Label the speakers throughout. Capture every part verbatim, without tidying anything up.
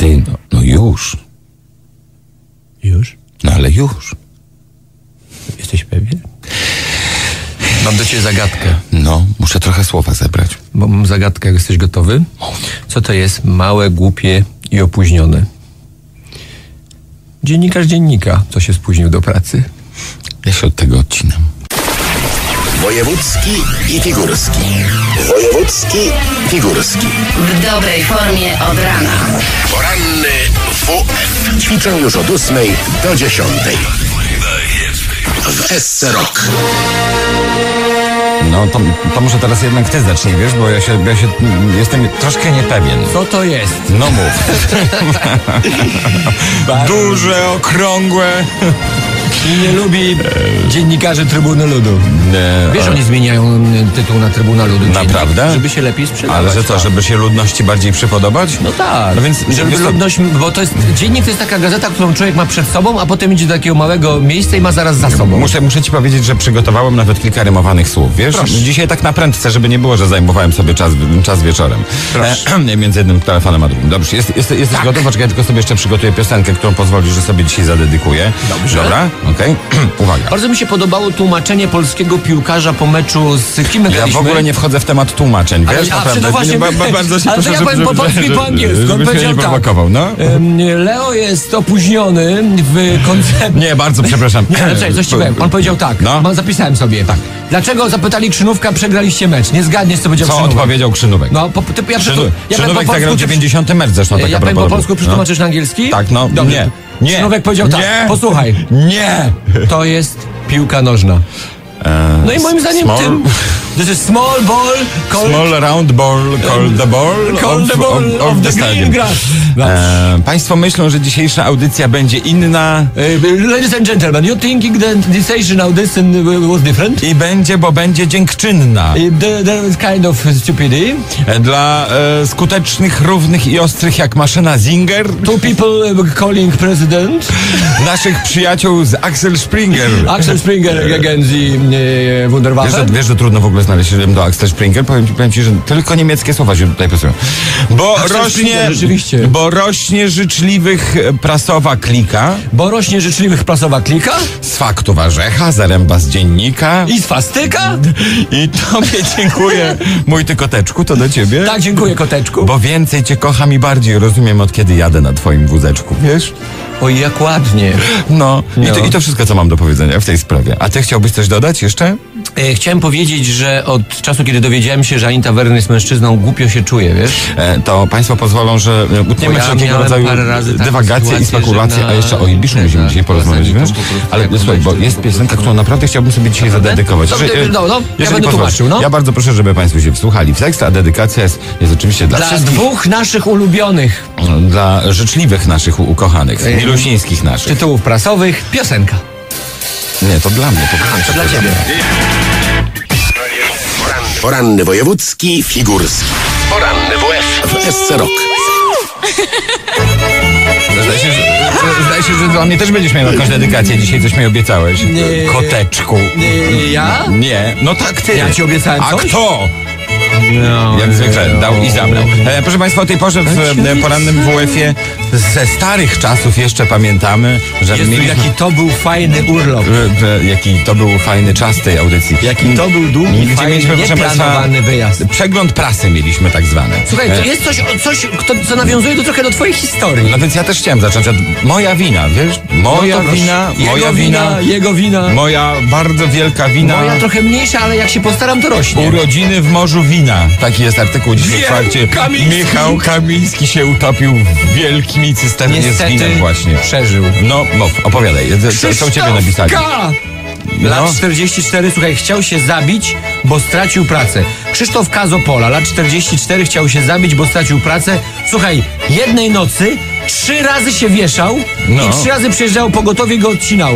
Speaker 1: Ty, no, no już.
Speaker 2: Już?
Speaker 1: No ale już.
Speaker 2: Jesteś pewien?
Speaker 3: Mam do ciebie zagadkę.
Speaker 1: No, muszę trochę słowa zebrać.
Speaker 2: Bo mam zagadkę, jak jesteś gotowy. Co to jest małe, głupie i opóźnione? Dziennikarz dziennika, co się spóźnił do pracy.
Speaker 1: Ja się od tego odcinam.
Speaker 4: Wojewódzki i figurski. Wojewódzki, figurski.
Speaker 5: W dobrej formie od rana.
Speaker 4: Poranny W F. Ćwiczę już od ósmej do dziesiątej. W S C Rock.
Speaker 1: No to, to może teraz jednak ty zacznij, wiesz, bo ja się, ja się jestem troszkę niepewien.
Speaker 2: Co to jest?
Speaker 1: No mów. Duże, okrągłe.
Speaker 2: I nie lubi dziennikarzy Trybuny Ludu.
Speaker 1: Nie,
Speaker 2: Wiesz,
Speaker 1: ale-
Speaker 2: oni zmieniają tytuł na Trybuna Ludu.
Speaker 1: Naprawdę?
Speaker 2: dziennik, żeby się lepiej sprzedawać.
Speaker 1: Ale że co, żeby się ludności bardziej przypodobać?
Speaker 2: No tak,
Speaker 1: No więc-
Speaker 2: żeby
Speaker 1: wiesz co-
Speaker 2: ludność, bo to jest, dziennik to jest taka gazeta, którą człowiek ma przed sobą, a potem idzie do takiego małego miejsca i ma zaraz za sobą.
Speaker 1: Muszę, muszę ci powiedzieć, że przygotowałem nawet kilka rymowanych słów, wiesz?
Speaker 2: Proszę.
Speaker 1: Dzisiaj tak na prędce, żeby nie było, że zajmowałem sobie czas, czas wieczorem.
Speaker 2: Proszę.
Speaker 1: E, między jednym telefonem a drugim. Dobrze, jest, jest, jesteś
Speaker 2: Tak.
Speaker 1: gotów? Poczekaj, ja tylko sobie jeszcze przygotuję piosenkę, którą pozwolisz, że sobie dzisiaj zadedykuję.
Speaker 2: Dobrze.
Speaker 1: Dobra, okej. Uwaga.
Speaker 2: Bardzo mi się podobało tłumaczenie polskiego piłkarza po meczu z kim my
Speaker 1: Ja w
Speaker 2: graliśmy?
Speaker 1: ogóle nie wchodzę w temat tłumaczeń,
Speaker 2: Ale-
Speaker 1: wiesz?
Speaker 2: a,
Speaker 1: Naprawdę.
Speaker 2: no właśnie,
Speaker 1: ba, ba, bardzo się
Speaker 2: ale to
Speaker 1: proszę,
Speaker 2: ja
Speaker 1: żeby-
Speaker 2: powiem po
Speaker 1: żeby-
Speaker 2: polsku i po
Speaker 1: żeby-
Speaker 2: angielsku. On
Speaker 1: żebyś mnie
Speaker 2: powiedział
Speaker 1: nie
Speaker 2: tak.
Speaker 1: prowokował, no.
Speaker 2: Em, Leo jest opóźniony w koncepcji.
Speaker 1: Nie, bardzo przepraszam.
Speaker 2: Nie, ale czekaj, coś ci powiem. On powiedział tak.
Speaker 1: No.
Speaker 2: Ma- Zapisałem sobie. Tak. Dlaczego, zapytali Krzynówka, przegraliście mecz? Nie zgadniesz, co powiedział
Speaker 1: Co
Speaker 2: Krzynówek.
Speaker 1: odpowiedział Krzynówek?
Speaker 2: No, po, ty, ja,
Speaker 1: Krzynu,
Speaker 2: przetu- ja powiem
Speaker 1: Krzynówek
Speaker 2: po
Speaker 1: zagrał
Speaker 2: polsku, ty-
Speaker 1: dziewięćdziesiąty mecz zresztą, tak
Speaker 2: Ja
Speaker 1: a
Speaker 2: powiem po
Speaker 1: propos
Speaker 2: polsku,
Speaker 1: ludu.
Speaker 2: przetłumaczysz na angielski?
Speaker 1: Tak, no,
Speaker 2: Dobrze.
Speaker 1: nie. Nie.
Speaker 2: Krzynówek powiedział tak.
Speaker 1: Nie.
Speaker 2: Posłuchaj.
Speaker 1: Nie!
Speaker 2: To jest piłka nożna. No i moim zdaniem
Speaker 1: small-
Speaker 2: tym... This is small ball called...
Speaker 1: Small round ball called the ball
Speaker 2: Called the ball of the green
Speaker 1: stadium.
Speaker 2: grass.
Speaker 1: E, państwo myślą, że dzisiejsza audycja będzie inna
Speaker 2: Uh, ladies and gentlemen, you thinking that decision of this was different?
Speaker 1: i będzie, bo będzie dziękczynna.
Speaker 2: Uh, the- There is kind of stupidity.
Speaker 1: E, Dla e, skutecznych, równych i ostrych jak maszyna Zinger,
Speaker 2: Two people uh, calling president.
Speaker 1: naszych przyjaciół z Axel Springer.
Speaker 2: Axel Springer against the uh,
Speaker 1: Wiesz, że,
Speaker 2: Wunderwaffe.
Speaker 1: wiesz, że trudno w ogóle znaleźć się do Axel Springer? Powiem ci, powiem ci, że tylko niemieckie słowa się tutaj pasują. Bo
Speaker 2: Axel
Speaker 1: rośnie,
Speaker 2: Springer, rzeczywiście.
Speaker 1: bo rośnie życzliwych e, prasowa klika,
Speaker 2: Bo rośnie życzliwych prasowa klika
Speaker 1: z faktu warzecha, zaręba z dziennika.
Speaker 2: i swastyka.
Speaker 1: I tobie dziękuję, mój ty koteczku, to do ciebie.
Speaker 2: Tak, dziękuję koteczku.
Speaker 1: Bo więcej cię kocham i bardziej rozumiem, od kiedy jadę na twoim wózeczku, wiesz?
Speaker 2: Oj, jak ładnie.
Speaker 1: No, I,
Speaker 2: No.
Speaker 1: to, i to wszystko, co mam do powiedzenia w tej sprawie. A ty chciałbyś coś dodać jeszcze?
Speaker 2: E, chciałem powiedzieć, że od czasu, kiedy dowiedziałem się, że Anita Werner jest mężczyzną, głupio się czuję, wiesz?
Speaker 1: E, to państwo pozwolą, że e, utniemy
Speaker 2: Bo ja
Speaker 1: wszelkiego
Speaker 2: miałem
Speaker 1: rodzaju
Speaker 2: parę razy taką
Speaker 1: dywagacje i
Speaker 2: sytuację,
Speaker 1: spekulacje,
Speaker 2: że na-
Speaker 1: a jeszcze o Ibiszu musimy
Speaker 2: tak,
Speaker 1: dzisiaj porozmawiać,
Speaker 2: poza
Speaker 1: wiesz?
Speaker 2: nim to po prostu
Speaker 1: Ale
Speaker 2: jako
Speaker 1: słuchaj, bo
Speaker 2: mężczyzna
Speaker 1: jest
Speaker 2: po
Speaker 1: piosenka,
Speaker 2: prostu.
Speaker 1: którą naprawdę chciałbym sobie dzisiaj
Speaker 2: Naprawdę?
Speaker 1: zadedykować.
Speaker 2: To,
Speaker 1: Że, e,
Speaker 2: no, no, ja
Speaker 1: jeżeli
Speaker 2: będę
Speaker 1: pozwolisz,
Speaker 2: tłumaczył, no.
Speaker 1: Ja bardzo proszę, żeby państwo się wsłuchali w tekst, a dedykacja jest, jest oczywiście dla,
Speaker 2: Dla
Speaker 1: wszystkich,
Speaker 2: dwóch naszych ulubionych
Speaker 1: dla życzliwych naszych u- ukochanych,
Speaker 2: Ej.
Speaker 1: milusińskich naszych.
Speaker 2: tytułów prasowych, piosenka.
Speaker 1: Nie, to dla mnie, to dla mnie.
Speaker 2: To dla ciebie.
Speaker 4: Poranny wojewódzki, figurski. Poranny W F w S C Rock.
Speaker 1: Zdaje się, że, zdaje się, że dla mnie też będziesz miał jakąś dedykację dzisiaj, coś mi obiecałeś.
Speaker 2: Nie.
Speaker 1: Koteczku.
Speaker 2: Nie, ja?
Speaker 1: Nie, no tak ty.
Speaker 2: Ja ci obiecałem
Speaker 1: A
Speaker 2: coś?
Speaker 1: kto?
Speaker 2: No,
Speaker 1: Jak zwykle dał i zabrał. E, proszę Państwa, o tej porze w
Speaker 2: Ja ci
Speaker 1: e,
Speaker 2: obiecałem.
Speaker 1: porannym W F-ie ze starych czasów jeszcze pamiętamy, że
Speaker 2: Jezu,
Speaker 1: mieliśmy...
Speaker 2: jaki to był fajny urlop.
Speaker 1: e, że jaki to był fajny czas tej audycji.
Speaker 2: Jaki to był długi,
Speaker 1: Gdzie
Speaker 2: fajny,
Speaker 1: mieliśmy, proszę Państwa,
Speaker 2: nieplanowany wyjazd.
Speaker 1: przegląd prasy mieliśmy tak zwany.
Speaker 2: Słuchaj, to
Speaker 1: E,
Speaker 2: jest coś, coś kto, co nawiązuje do trochę do twojej historii.
Speaker 1: No więc ja też chciałem zacząć od moja wina, wiesz? Moja
Speaker 2: No to
Speaker 1: wina,
Speaker 2: proszę.
Speaker 1: moja
Speaker 2: Jego
Speaker 1: wina,
Speaker 2: jego wina.
Speaker 1: moja bardzo wielka wina.
Speaker 2: Moja trochę mniejsza, ale jak się postaram, to rośnie.
Speaker 1: Urodziny w Morzu Wina. Taki jest artykuł dzisiaj w
Speaker 2: Wiem,
Speaker 1: fakcie.
Speaker 2: Kamiński.
Speaker 1: Michał Kamiński się utopił w wielkim cysternie z
Speaker 2: Niestety
Speaker 1: winem właśnie.
Speaker 2: przeżył.
Speaker 1: No, mów, opowiadaj. Co, co u ciebie napisali?
Speaker 2: K!
Speaker 1: No.
Speaker 2: Lat czterdzieści cztery, słuchaj, chciał się zabić, bo stracił pracę. Krzysztof K. z Opola, lat czterdzieści cztery, chciał się zabić, bo stracił pracę. Słuchaj, jednej nocy trzy razy się wieszał
Speaker 1: No.
Speaker 2: i trzy razy przyjeżdżało pogotowie i go odcinało.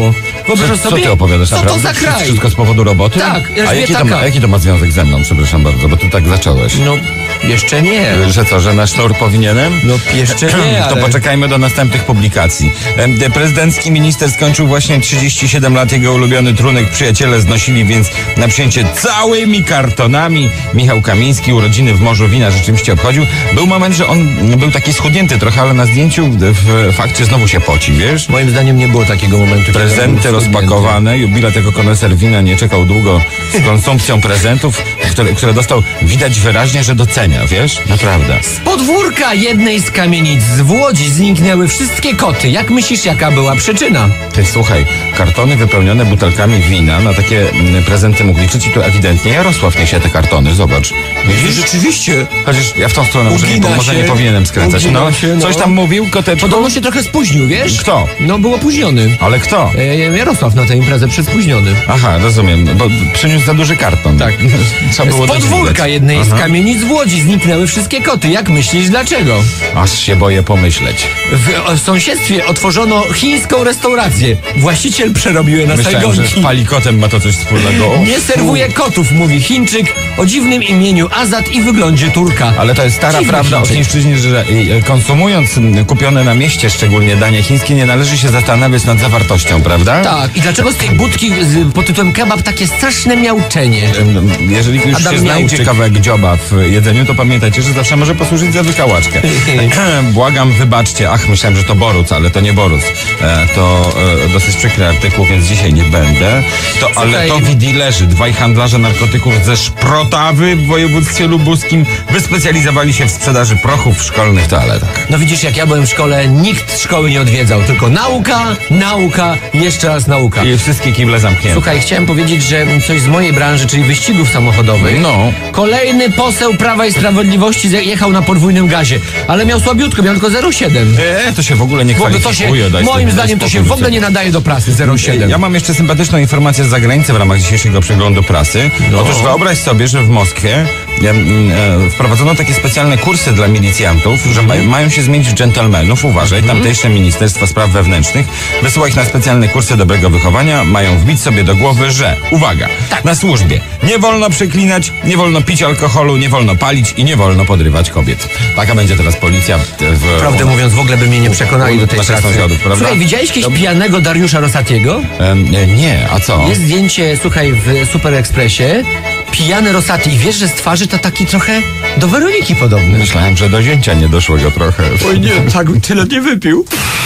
Speaker 2: Wyobrażasz
Speaker 1: Co
Speaker 2: sobie?
Speaker 1: ty opowiadasz?
Speaker 2: Co to
Speaker 1: naprawdę?
Speaker 2: za kraj?
Speaker 1: Wszystko z powodu roboty?
Speaker 2: Tak,
Speaker 1: A jaki
Speaker 2: Elżbieta
Speaker 1: to, ma,
Speaker 2: K.
Speaker 1: jaki to ma związek ze mną, przepraszam bardzo, bo ty tak zacząłeś.
Speaker 2: No, jeszcze nie.
Speaker 1: Że co, że na sznur powinienem?
Speaker 2: No, jeszcze nie,
Speaker 1: To
Speaker 2: ale...
Speaker 1: poczekajmy do następnych publikacji. Em, Prezydencki minister skończył właśnie trzydzieści siedem lat. Jego ulubiony trunek przyjaciele znosili więc na przyjęcie całymi kartonami. Michał Kamiński urodziny w Morzu Wina rzeczywiście obchodził. Był moment, że on był taki schudnięty trochę, ale na zdjęciu w fakcie znowu się poci, wiesz?
Speaker 2: Moim zdaniem nie było takiego momentu. kiedy
Speaker 1: Prezenty
Speaker 2: był
Speaker 1: rozpakowane. Jubilat jako koneser wina nie czekał długo z konsumpcją prezentów, które, które dostał. Widać wyraźnie, że docenia, wiesz? Naprawdę.
Speaker 2: Z podwórka jednej z kamienic w Łodzi zniknęły wszystkie koty. Jak myślisz, jaka była przyczyna?
Speaker 1: Ty słuchaj, kartony wypełnione butelkami wina, na takie mm, prezenty mógł liczyć i tu ewidentnie Jarosław niesie te kartony, zobacz. Widzisz?
Speaker 2: Rzeczywiście.
Speaker 1: Chociaż ja w tą stronę może nie,
Speaker 2: Ugina
Speaker 1: może
Speaker 2: się.
Speaker 1: nie powinienem skręcać.
Speaker 2: Ugina
Speaker 1: No,
Speaker 2: się, no.
Speaker 1: coś tam mówił, koteczku?
Speaker 2: Podobno się trochę spóźnił, wiesz?
Speaker 1: Kto?
Speaker 2: No, był opóźniony.
Speaker 1: Ale kto?
Speaker 2: E, Jarosław na tę imprezę przespóźniony.
Speaker 1: Aha, rozumiem, bo przyniósł za duży karton.
Speaker 2: Tak.
Speaker 1: Trzeba było
Speaker 2: Z
Speaker 1: dać
Speaker 2: podwórka
Speaker 1: widać.
Speaker 2: jednej z
Speaker 1: Aha.
Speaker 2: kamienic w Łodzi zniknęły wszystkie koty. Jak myślisz, dlaczego?
Speaker 1: Aż się boję pomyśleć.
Speaker 2: W o, sąsiedztwie otworzono chińską restaurację. Właściciel przerobił je na
Speaker 1: Myślałem, że z
Speaker 2: sajgonki.
Speaker 1: palikotem ma to coś wspólnego. O,
Speaker 2: Nie serwuje kotów, mówi Chińczyk o dziwnym imieniu Azat i wyglądzie Turka.
Speaker 1: Ale to jest stara
Speaker 2: Dziwny
Speaker 1: prawda o
Speaker 2: Chińczyk.
Speaker 1: chińszczyźnie, że e, konsumując m, kupione na mieście szczególnie danie chińskie, nie należy się zastanawiać nad zawartością, prawda?
Speaker 2: Tak, i dlaczego z tej budki z, pod tytułem kebab takie straszne miauczenie?
Speaker 1: Em, Jeżeli już
Speaker 2: Adam
Speaker 1: się znajdzie
Speaker 2: Miałczyk.
Speaker 1: kawałek dzioba w jedzeniu, to pamiętajcie, że zawsze może posłużyć za wykałaczkę. Błagam, wybaczcie. Ach, myślałem, że to Boruc, ale to nie Boruc. E, to e, dosyć przykry artykuł, więc dzisiaj nie będę. To, ale
Speaker 2: Słuchaj.
Speaker 1: to w dilerzy. Dwaj handlarze narkotyków ze Szprotawy w województwie lubuskim wyspecjalizowali się w sprzedaży prochów w szkolnych toaletach.
Speaker 2: No widzisz, jak ja byłem w szkole, nikt szkoły nie odwiedzał, tylko nauka, nauka i jeszcze raz nauka.
Speaker 1: I wszystkie kible zamknięte.
Speaker 2: Słuchaj, chciałem powiedzieć, że coś z mojej branży, czyli wyścigów samochodowych.
Speaker 1: No.
Speaker 2: Kolejny poseł Prawa i Sprawiedliwości jechał na podwójnym gazie, ale miał słabiutko, miał tylko zero przecinek siedem.
Speaker 1: E, to się w ogóle nie
Speaker 2: W ogóle to się,
Speaker 1: kwalifikuje. daj
Speaker 2: moim
Speaker 1: sobie
Speaker 2: zdaniem to
Speaker 1: spokój,
Speaker 2: się w ogóle nie nadaje do prasy, zero przecinek siedem.
Speaker 1: Ja mam jeszcze sympatyczną informację z zagranicy w ramach dzisiejszego przeglądu prasy.
Speaker 2: No.
Speaker 1: Otóż wyobraź sobie, że w Moskwie e, e, wprowadzono takie specjalne kursy dla milicjantów, że ma, mają się zmienić w dżentelmenów. Uważaj, tamtejsze Ministerstwo Spraw Wewnętrznych wysyła ich na specjalne kursy dobrego wychowania. Mają wbić sobie do głowy, że, uwaga,
Speaker 2: Tak.
Speaker 1: na służbie nie wolno przeklinać, nie wolno pić alkoholu, nie wolno palić i nie wolno podrywać kobiet. Taka będzie teraz policja w...
Speaker 2: Prawdę mówiąc, w ogóle by mnie nie przekonali do tej
Speaker 1: naszych
Speaker 2: pracy.
Speaker 1: sąsiadów, prawda?
Speaker 2: Słuchaj, widziałeś kiedyś pijanego Dariusza Rosatiego?
Speaker 1: Em, nie, nie, a co?
Speaker 2: Jest zdjęcie, słuchaj, w Super Expressie. Pijany Rosati. I wiesz, że z twarzy to taki trochę do Weroniki podobny.
Speaker 1: Myślałem, że do zięcia niedoszłego trochę.
Speaker 2: Oj nie, tak tyle nie wypił.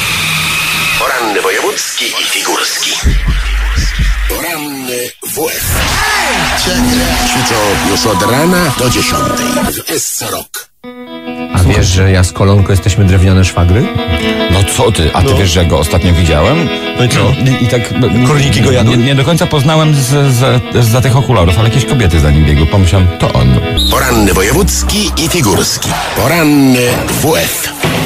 Speaker 4: Poranny wojewódzki i figurski. Poranny W F. Ćwiczą już od rana do dziesiątej w S C Rock.
Speaker 2: A wiesz, że ja z Kolonką jesteśmy drewniane szwagry?
Speaker 1: No co ty, a ty wiesz, że go ostatnio widziałem?
Speaker 2: No i co?
Speaker 1: I, i tak...
Speaker 2: Korniki go jadą?
Speaker 1: Nie, nie do końca poznałem z, z, z, za tych okularów, ale jakieś kobiety za nim biegły. Pomyślałem, to on.
Speaker 4: Poranny wojewódzki i figurski. Poranny W F.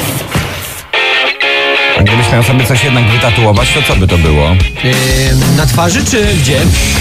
Speaker 1: A gdybyś miał sobie coś jednak wytatuować, to co by to było?
Speaker 2: Yy, na twarzy czy gdzie?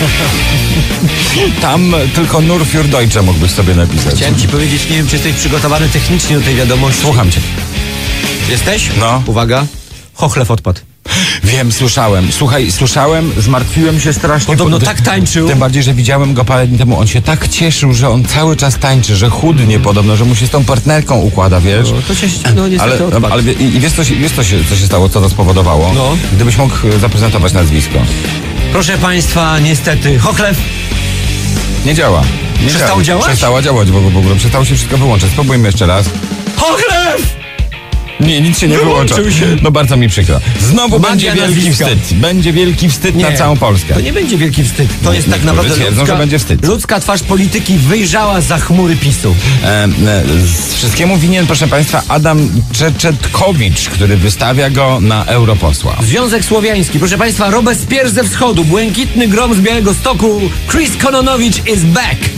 Speaker 1: Tam tylko Nur für Deutsche mógłbyś sobie napisać.
Speaker 2: Chciałem ci powiedzieć, nie wiem, czy jesteś przygotowany technicznie do tej wiadomości.
Speaker 1: Słucham cię.
Speaker 2: Jesteś?
Speaker 1: No.
Speaker 2: Uwaga. Chochlew odpadł.
Speaker 1: Wiem, słyszałem. Słuchaj, słyszałem, zmartwiłem się strasznie.
Speaker 2: Podobno
Speaker 1: Ty-
Speaker 2: tak tańczył.
Speaker 1: Tym bardziej, że widziałem go parę dni temu. On się tak cieszył, że on cały czas tańczy, że chudnie podobno, że mu się z tą partnerką układa, wiesz?
Speaker 2: No, to się, no niestety
Speaker 1: Ale,
Speaker 2: odpadł.
Speaker 1: ale wie- i, i wiesz, co się, wiesz co, się, co się stało, co to spowodowało?
Speaker 2: No.
Speaker 1: Gdybyś mógł e, zaprezentować nazwisko.
Speaker 2: Proszę państwa, niestety, Chochlew
Speaker 1: Nie działa. Nie
Speaker 2: Przestało
Speaker 1: działa.
Speaker 2: działać?
Speaker 1: Przestało działać w ogóle, w ogóle. Przestało się wszystko wyłączyć. Spróbujmy jeszcze raz.
Speaker 2: Chochlew!
Speaker 1: Nie, nic się nie wyłącza.
Speaker 2: Wyłączył się.
Speaker 1: No bardzo mi przykro. Znowu
Speaker 2: Magia
Speaker 1: będzie wielki
Speaker 2: nazwiska.
Speaker 1: wstyd. Będzie wielki wstyd na całą Polskę.
Speaker 2: To nie będzie wielki wstyd. To
Speaker 1: Nie,
Speaker 2: jest tak
Speaker 1: niektórzy
Speaker 2: naprawdę
Speaker 1: twierdzą,
Speaker 2: ludzka,
Speaker 1: że będzie wstyd.
Speaker 2: ludzka twarz polityki wyjrzała za chmury PiSu.
Speaker 1: E, e, z wszystkiemu winien, proszę Państwa, Adam Czeczetkowicz, który wystawia go na europosła.
Speaker 2: Związek Słowiański. Proszę państwa, Robespierre ze wschodu, błękitny grom z Białego Stoku. Chris Kononowicz is back.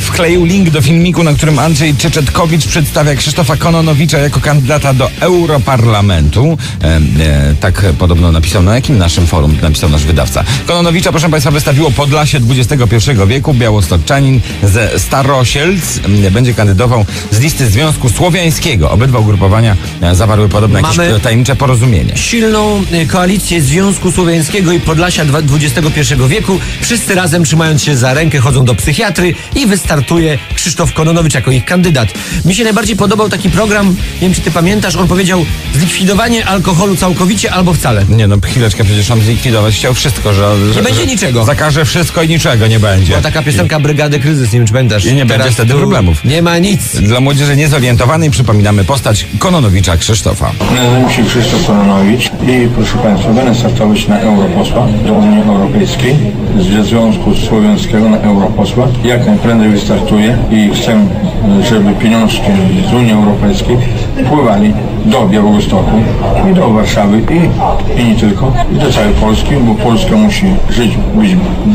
Speaker 1: wkleił link do filmiku, na którym Andrzej Czeczetkowicz przedstawia Krzysztofa Kononowicza jako kandydata do Europarlamentu. E, e, tak podobno napisał, na jakim naszym forum napisał nasz wydawca. Kononowicza, proszę Państwa, wystawiło Podlasie dwudziestego pierwszego wieku. Białostoczanin ze Starosielc będzie kandydował z listy Związku Słowiańskiego. Obydwa ugrupowania zawarły podobne jakieś
Speaker 2: Mamy
Speaker 1: tajemnicze porozumienie.
Speaker 2: Silną y, koalicję Związku Słowiańskiego i Podlasia dwudziestego pierwszego wieku. Wszyscy razem, trzymając się za rękę, chodzą do psychiatry i wystartuje Krzysztof Kononowicz jako ich kandydat. Mi się najbardziej podobał taki program, nie wiem czy ty pamiętasz, on powiedział zlikwidowanie alkoholu całkowicie albo wcale.
Speaker 1: Nie no, chwileczkę, przecież on zlikwidować chciał wszystko, że... że
Speaker 2: Nie będzie
Speaker 1: że
Speaker 2: niczego.
Speaker 1: Zakaże wszystko i niczego nie będzie.
Speaker 2: Była taka piosenka Brygady Kryzys, nie wiem czy pamiętasz.
Speaker 1: I nie będzie wtedy
Speaker 2: tu
Speaker 1: problemów.
Speaker 2: Nie ma nic.
Speaker 1: Dla młodzieży niezorientowanej przypominamy postać Kononowicza Krzysztofa.
Speaker 6: Nazywam się Krzysztof Kononowicz i proszę Państwa, będę startować na europosła do Unii Europejskiej, ze Związku Słowiańskiego na europosła. Jak najprędzej wystartuję i chcę, żeby pieniążki z Unii Europejskiej wpływali do Białegostoku i do Warszawy i, i nie tylko, i do całej Polski, bo Polska musi żyć, być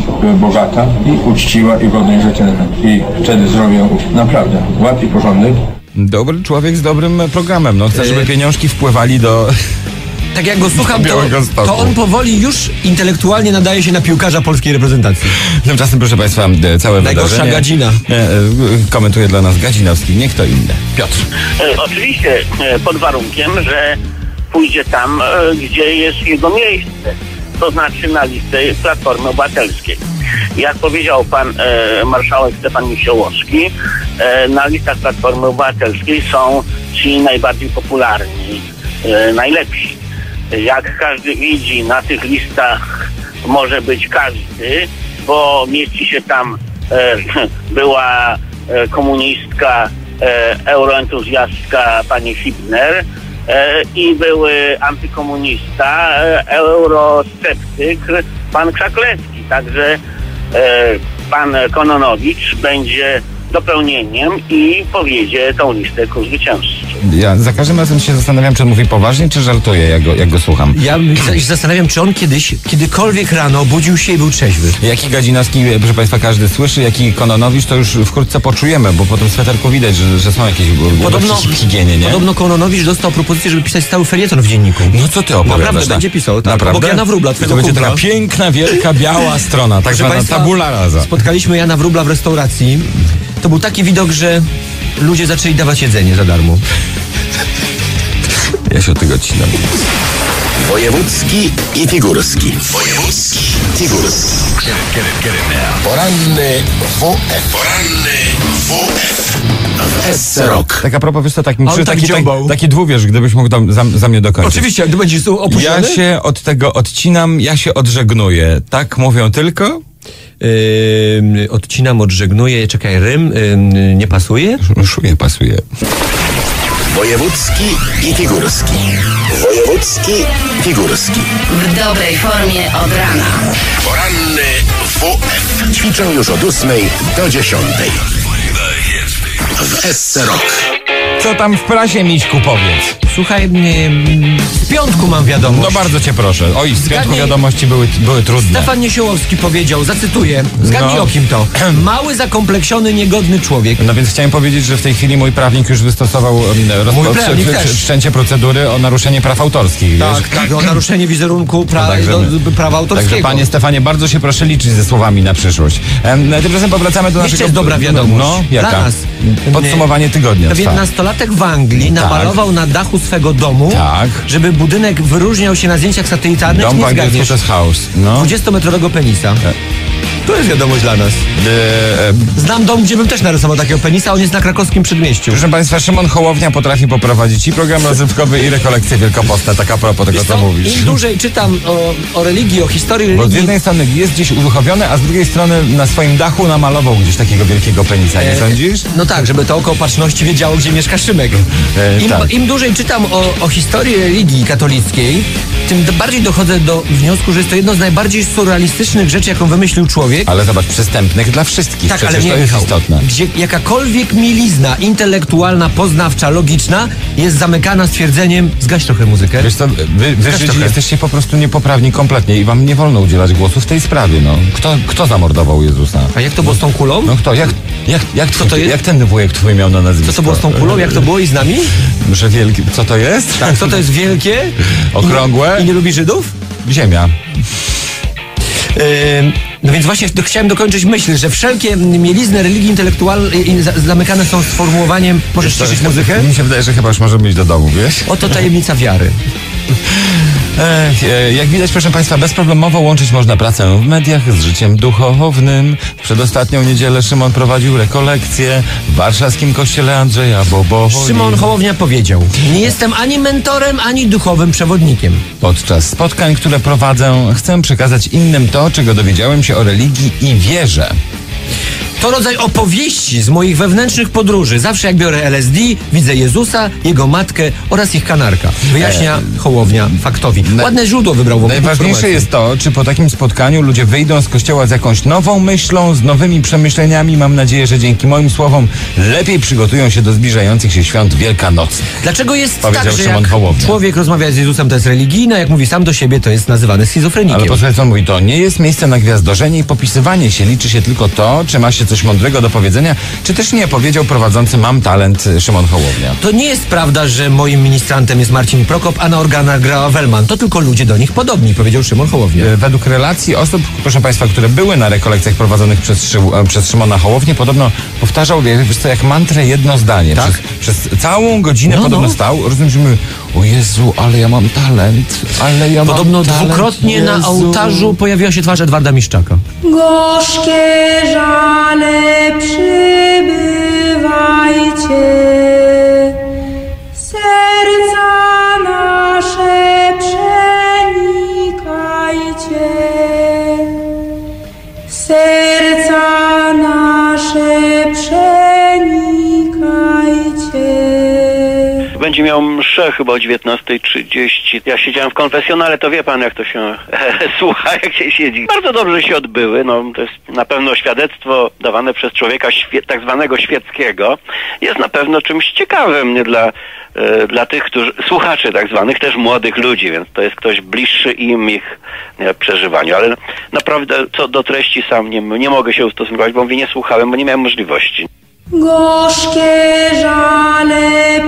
Speaker 6: bogata i uczciwa i godnej życia. I wtedy zrobię naprawdę ład i porządek.
Speaker 1: Dobry człowiek z dobrym programem. No chce, żeby pieniążki wpływali do...
Speaker 2: Tak jak go słucham, to,
Speaker 1: Białegostoku.
Speaker 2: to on powoli już intelektualnie nadaje się na piłkarza polskiej reprezentacji.
Speaker 1: Tymczasem, proszę Państwa, e, całe
Speaker 2: Najgorsza
Speaker 1: wydarzenie...
Speaker 2: gadzina.
Speaker 1: E, e, komentuje dla nas Gadzinowski, nie kto inny. Piotr.
Speaker 7: E, oczywiście e, pod warunkiem, że pójdzie tam, e, gdzie jest jego miejsce, to znaczy na listę Platformy Obywatelskiej. Jak powiedział pan e, marszałek Stefan Misiołowski, e, na listach Platformy Obywatelskiej są ci najbardziej popularni, e, najlepsi. Jak każdy widzi, na tych listach może być każdy, bo mieści się tam e, była e, komunistka, e, euroentuzjastka pani Hibner e, i były antykomunista, e, eurosceptyk pan Krzaklewski. Także e, pan Kononowicz będzie dopełnieniem i powiedzie tą listę ku zwycięstwu.
Speaker 1: Ja za każdym razem się zastanawiam, czy on mówi poważnie, czy żartuje, jak go, jak go słucham.
Speaker 2: Ja się zastanawiam, czy on kiedyś, kiedykolwiek rano obudził się i był trzeźwy.
Speaker 1: Jaki Gadzinowski, proszę Państwa, każdy słyszy, jaki Kononowicz, to już wkrótce poczujemy, bo po tym sweterku widać, że, że są jakieś
Speaker 2: Podobno,
Speaker 1: higienie, nie?
Speaker 2: podobno Kononowicz dostał propozycję, żeby pisać stały felieton w dzienniku.
Speaker 1: No co ty opowiadasz?
Speaker 2: Naprawdę
Speaker 1: na-
Speaker 2: będzie pisał, tak.
Speaker 1: Naprawdę?
Speaker 2: Obok Jana Wróbla,
Speaker 1: I to
Speaker 2: twojego
Speaker 1: będzie
Speaker 2: kumpla.
Speaker 1: taka piękna, wielka, biała strona, tak
Speaker 2: Proszę
Speaker 1: zwana
Speaker 2: państwa,
Speaker 1: tabula rasa.
Speaker 2: spotkaliśmy Jana Wróbla w restauracji. To był taki widok, że ludzie zaczęli dawać jedzenie za darmo.
Speaker 1: Ja się od tego odcinam.
Speaker 4: Wojewódzki i figurski. Wojewódzki, figurski. Poranny W F. Poranny W F. W S C Rock.
Speaker 1: Tak a propos, wiesz co, tak mi
Speaker 2: A on
Speaker 1: przy,
Speaker 2: tak
Speaker 1: taki, tak,
Speaker 2: dziobał.
Speaker 1: taki dwówierz, gdybyś mógł tam za, za mnie dokończyć.
Speaker 2: Oczywiście, gdy będziesz tu opuszczony.
Speaker 1: Ja się od tego odcinam, ja się odżegnuję. Tak mówią tylko?
Speaker 2: Yy, odcinam, odżegnuję, czekaj, rym yy, nie pasuje?
Speaker 1: Szuję, pasuje.
Speaker 4: Wojewódzki i figurski. Wojewódzki, figurski.
Speaker 5: W dobrej formie od rana.
Speaker 4: Poranny W F. Ćwiczą już od ósmej do dziesiątej. W S C Rock.
Speaker 1: Co tam w prasie, Miśku, powiedz?
Speaker 2: Słuchaj, yy, z piątku mam wiadomość.
Speaker 1: No bardzo cię proszę. Oj, z piątku
Speaker 2: Zgadnij-
Speaker 1: wiadomości były, były trudne.
Speaker 2: Stefan Niesiołowski powiedział, zacytuję, zgadnij
Speaker 1: No.
Speaker 2: o kim to. Mały, zakompleksiony, niegodny człowiek.
Speaker 1: No więc chciałem powiedzieć, że w tej chwili mój prawnik już wystosował um,
Speaker 2: Mój
Speaker 1: rozpo-
Speaker 2: prawnik
Speaker 1: przy- przy-
Speaker 2: też.
Speaker 1: wszczęcie procedury o naruszenie praw autorskich.
Speaker 2: Tak,
Speaker 1: wiesz?
Speaker 2: tak, o naruszenie wizerunku pra,
Speaker 1: No także-
Speaker 2: do, prawa autorskiego.
Speaker 1: Także panie Stefanie, bardzo się proszę liczyć ze słowami na przyszłość. Em, tymczasem powracamy do
Speaker 2: Jeszcze
Speaker 1: naszego...
Speaker 2: jest dobra wiadomość.
Speaker 1: No, jaka?
Speaker 2: Dla nas.
Speaker 1: Podsumowanie tygodnia trwa.
Speaker 2: Piętnastolatek w Anglii namalował na dachu swego domu,
Speaker 1: Tak.
Speaker 2: żeby budynek wyróżniał się na zdjęciach satelitarnych.
Speaker 1: Dom
Speaker 2: nie
Speaker 1: po angielsku
Speaker 2: zgadniesz.
Speaker 1: to jest house. No.
Speaker 2: dwudziestometrowego penisa. To jest wiadomość dla nas.
Speaker 1: E, e,
Speaker 2: Znam dom, gdzie bym też narysował takiego penisa, on jest na krakowskim Przedmieściu.
Speaker 1: Proszę Państwa, Szymon Hołownia potrafi poprowadzić i program rozrywkowy, i rekolekcje wielkopostne. Tak a propos tego,
Speaker 2: Wiesz
Speaker 1: co
Speaker 2: co?
Speaker 1: mówisz.
Speaker 2: Im dłużej czytam o, o religii, o historii
Speaker 1: Bo z
Speaker 2: religii,
Speaker 1: jednej strony jest gdzieś uduchowiony, a z drugiej strony na swoim dachu namalował gdzieś takiego wielkiego penisa, nie sądzisz?
Speaker 2: no tak, żeby to oko opatrzności wiedziało, gdzie mieszka Szymek.
Speaker 1: E,
Speaker 2: Im,
Speaker 1: tak.
Speaker 2: Im dłużej czytam o, o historii religii katolickiej, tym bardziej dochodzę do wniosku, że jest to jedno z najbardziej surrealistycznych rzeczy, jaką wymyślił człowiek.
Speaker 1: Ale zobacz, przystępnych dla wszystkich.
Speaker 2: Tak,
Speaker 1: Przecież
Speaker 2: ale nie,
Speaker 1: to jest
Speaker 2: Michał,
Speaker 1: istotne.
Speaker 2: gdzie jakakolwiek mielizna intelektualna, poznawcza, logiczna jest zamykana stwierdzeniem zgaś trochę muzykę.
Speaker 1: Wiesz co, wy, wy Żydzi
Speaker 2: trochę.
Speaker 1: jesteście po prostu niepoprawni kompletnie i wam nie wolno udzielać głosu w tej sprawie, no. Kto, kto zamordował Jezusa?
Speaker 2: A jak to było z tą kulą?
Speaker 1: No kto? Jak, jak, jak,
Speaker 2: Co to jest?
Speaker 1: jak ten wujek twój miał na nazwisko?
Speaker 2: Co to było z tą kulą? Jak to było i z nami?
Speaker 1: Że wielki... Co to jest?
Speaker 2: Tak, co to jest wielkie?
Speaker 1: Okrągłe?
Speaker 2: I nie lubi Żydów?
Speaker 1: Ziemia.
Speaker 2: Yy, no więc właśnie do, chciałem dokończyć myśl, że wszelkie mielizny religii intelektualnej i za, zamykane są sformułowaniem możesz ciszyć muzykę?
Speaker 1: Mi się wydaje, że chyba już możemy iść do domu, wiesz?
Speaker 2: Oto tajemnica wiary.
Speaker 1: Ech, e, jak widać, proszę Państwa, bezproblemowo łączyć można pracę w mediach z życiem duchownym. W przedostatnią niedzielę Szymon prowadził rekolekcję w warszawskim kościele Andrzeja Boboli.
Speaker 2: Szymon Hołownia powiedział: nie jestem ani mentorem, ani duchowym przewodnikiem.
Speaker 1: Podczas spotkań, które prowadzę, chcę przekazać innym to, czego dowiedziałem się o religii i wierze.
Speaker 2: To rodzaj opowieści z moich wewnętrznych podróży. Zawsze jak biorę L S D, widzę Jezusa, jego matkę oraz ich kanarka. Wyjaśnia Hołownia faktowi. Ładne źródło wybrał w ogóle.
Speaker 1: Najważniejsze
Speaker 2: informacji.
Speaker 1: jest to, czy po takim spotkaniu ludzie wyjdą z kościoła z jakąś nową myślą, z nowymi przemyśleniami. Mam nadzieję, że dzięki moim słowom lepiej przygotują się do zbliżających się świąt Wielkanocnych.
Speaker 2: Dlaczego jest
Speaker 1: Powiedział
Speaker 2: tak, że
Speaker 1: Szymon
Speaker 2: jak
Speaker 1: Hołownia.
Speaker 2: człowiek rozmawia z Jezusem, to jest religijne, jak mówi sam do siebie, to jest nazywany schizofrenikiem?
Speaker 1: Ale posłuchaj, co on mówi, to nie jest miejsce na gwiazdorzenie i popisywanie się. Liczy się tylko to, czy ma się coś mądrego do powiedzenia, czy też nie, powiedział prowadzący Mam Talent Szymon Hołownia.
Speaker 2: To nie jest prawda, że moim ministrantem jest Marcin Prokop, a na organach gra Wellman. To tylko ludzie do nich podobni, powiedział Szymon Hołownia.
Speaker 1: E, Według relacji osób, proszę Państwa, które były na rekolekcjach prowadzonych przez, Szy, e, przez Szymona Hołownię, podobno powtarzał, wiesz co, jak mantrę jedno zdanie.
Speaker 2: Tak?
Speaker 1: Przez, przez całą godzinę
Speaker 2: No,
Speaker 1: podobno
Speaker 2: no.
Speaker 1: stał. Rozumiemy, o Jezu, ale ja mam talent, ale ja
Speaker 2: Podobno
Speaker 1: mam talent.
Speaker 2: dwukrotnie na
Speaker 1: Jezu.
Speaker 2: ołtarzu pojawiła się twarz Edwarda Miszczaka.
Speaker 8: Gorzkie żale przybywajcie, serca nasze przenikajcie, serca nasze przenikajcie.
Speaker 7: Będzie miał mszę chyba o dziewiętnasta trzydzieści. Ja siedziałem w konfesjonale, to wie pan, jak to się e, słucha, jak się siedzi. Bardzo dobrze się odbyły. No, to jest na pewno świadectwo dawane przez człowieka świe, tak zwanego świeckiego. Jest na pewno czymś ciekawym, nie, dla, e, dla tych, którzy, słuchaczy tak zwanych, też młodych ludzi, więc to jest ktoś bliższy im ich nie, przeżywaniu. Ale naprawdę co do treści sam nie, nie mogę się ustosunkować, bo mówię, nie słuchałem, bo nie miałem możliwości.
Speaker 8: Gorzkie żale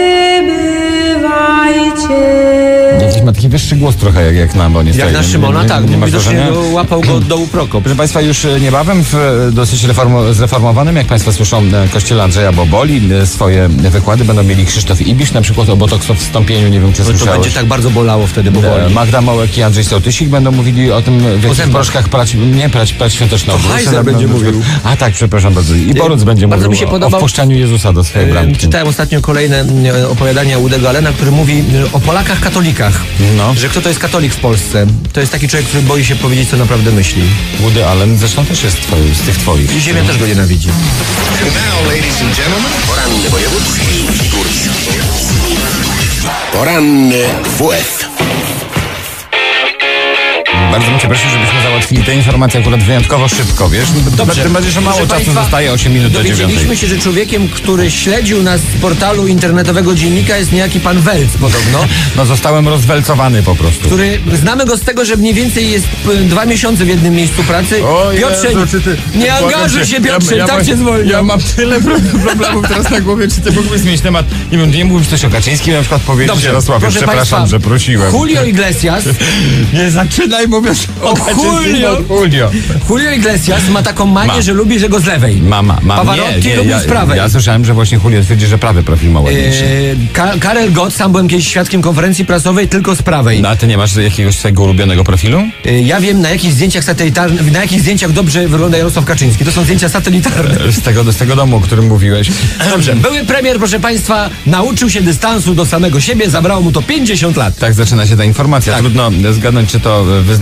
Speaker 8: przybywajcie.
Speaker 1: Jakiś ma taki wyższy głos trochę jak, jak nam, bo nie
Speaker 2: Jak na Szymona, tak,
Speaker 1: nie
Speaker 2: bo
Speaker 1: masz
Speaker 2: widocznie
Speaker 1: wrażenia?
Speaker 2: go łapał go od dołu Prokop.
Speaker 1: Proszę Państwa, już e, niebawem w e, dosyć reformo, zreformowanym, jak Państwo słyszą, e, kościele Andrzeja Boboli e, swoje wykłady będą mieli Krzysztof Ibisz, na przykład o botoksowstąpieniu, nie wiem czy
Speaker 2: No to
Speaker 1: słyszałeś.
Speaker 2: będzie tak bardzo bolało wtedy, bo
Speaker 1: E,
Speaker 2: boli.
Speaker 1: Magda Mołek i Andrzej Sołtysik będą mówili o tym, w jakich
Speaker 2: zębach.
Speaker 1: proszkach prać, nie prać, prać świąteczną.
Speaker 2: To Heiser będzie mówił.
Speaker 1: A tak, przepraszam bardzo. I Boruc będzie
Speaker 2: bardzo
Speaker 1: mówił
Speaker 2: mi się
Speaker 1: o,
Speaker 2: podobał-
Speaker 1: o wpuszczaniu Jezusa do swojej
Speaker 2: E,
Speaker 1: bramki.
Speaker 2: Czytałem ostatnio kolejne e, opowiadania Łudego Allena, który mówi e, o Polakach katolikach.
Speaker 1: No.
Speaker 2: Że kto to jest katolik w Polsce? To jest taki człowiek, który boi się powiedzieć, co naprawdę myśli.
Speaker 1: Woody Allen zresztą też jest twoi, z tych twoich.
Speaker 2: I Ziemia też go nienawidzi.
Speaker 4: Now, ladies and gentlemen, poranny wojewódzki i górski. Poranny W F.
Speaker 1: Bardzo bym cię prosił, żebyśmy załatwili te informacje akurat wyjątkowo szybko, wiesz?
Speaker 2: Dobrze.
Speaker 1: Tym bardziej, że mało
Speaker 2: Proszę
Speaker 1: czasu
Speaker 2: Państwa,
Speaker 1: zostaje, osiem minut do
Speaker 2: dowiedzieliśmy
Speaker 1: dziewiątej.
Speaker 2: się, że człowiekiem, który śledził nas z portalu internetowego Dziennika jest niejaki pan Welc podobno,
Speaker 1: No zostałem rozwelcowany po prostu.
Speaker 2: który znamy go z tego, że mniej więcej jest p, dwa miesiące w jednym miejscu pracy.
Speaker 1: O
Speaker 2: Piotrze,
Speaker 1: Jezu, czy ty-
Speaker 2: nie
Speaker 1: błagam
Speaker 2: angażuj
Speaker 1: cię,
Speaker 2: się, Piotrze,
Speaker 1: ja, ja,
Speaker 2: tak
Speaker 1: mam-
Speaker 2: cię zwolnią.
Speaker 1: Ja mam tyle pro- problemów teraz na głowie, czy ty mógłbyś zmienić temat? Nie wiem, nie mógłbyś coś o Kaczyńskim na przykład powiedzieć,
Speaker 2: Dobrze,
Speaker 1: Jarosławie,
Speaker 2: proszę
Speaker 1: przepraszam,
Speaker 2: Państwa,
Speaker 1: że prosiłem.
Speaker 2: Julio Iglesias,
Speaker 1: Nie zaczynaj mówiąc o
Speaker 2: O
Speaker 1: Kaczyńskim,
Speaker 2: Julio.
Speaker 1: od Julio.
Speaker 2: Julio Iglesias ma taką manię,
Speaker 1: Ma.
Speaker 2: że lubi, że go z lewej.
Speaker 1: Mama, mama,
Speaker 2: Pavarotti
Speaker 1: nie, nie,
Speaker 2: lubi
Speaker 1: ja,
Speaker 2: z prawej.
Speaker 1: ja słyszałem, że właśnie Julio twierdzi, że prawy profil ma ładniejszy.
Speaker 2: Eee, Ka- Karel Gott, sam byłem kiedyś świadkiem konferencji prasowej, tylko z prawej.
Speaker 1: No a ty nie masz jakiegoś swojego ulubionego profilu?
Speaker 2: Eee, ja wiem, na jakich zdjęciach satelitarnych, na jakich zdjęciach dobrze wygląda Jarosław Kaczyński. To są zdjęcia satelitarne.
Speaker 1: Z tego, z tego domu, o którym mówiłeś.
Speaker 2: Dobrze. Były premier, proszę Państwa, nauczył się dystansu do samego siebie, zabrało mu to pięćdziesiąt lat.
Speaker 1: Tak zaczyna się ta informacja. Trudno zgadnąć, czy to wyznanie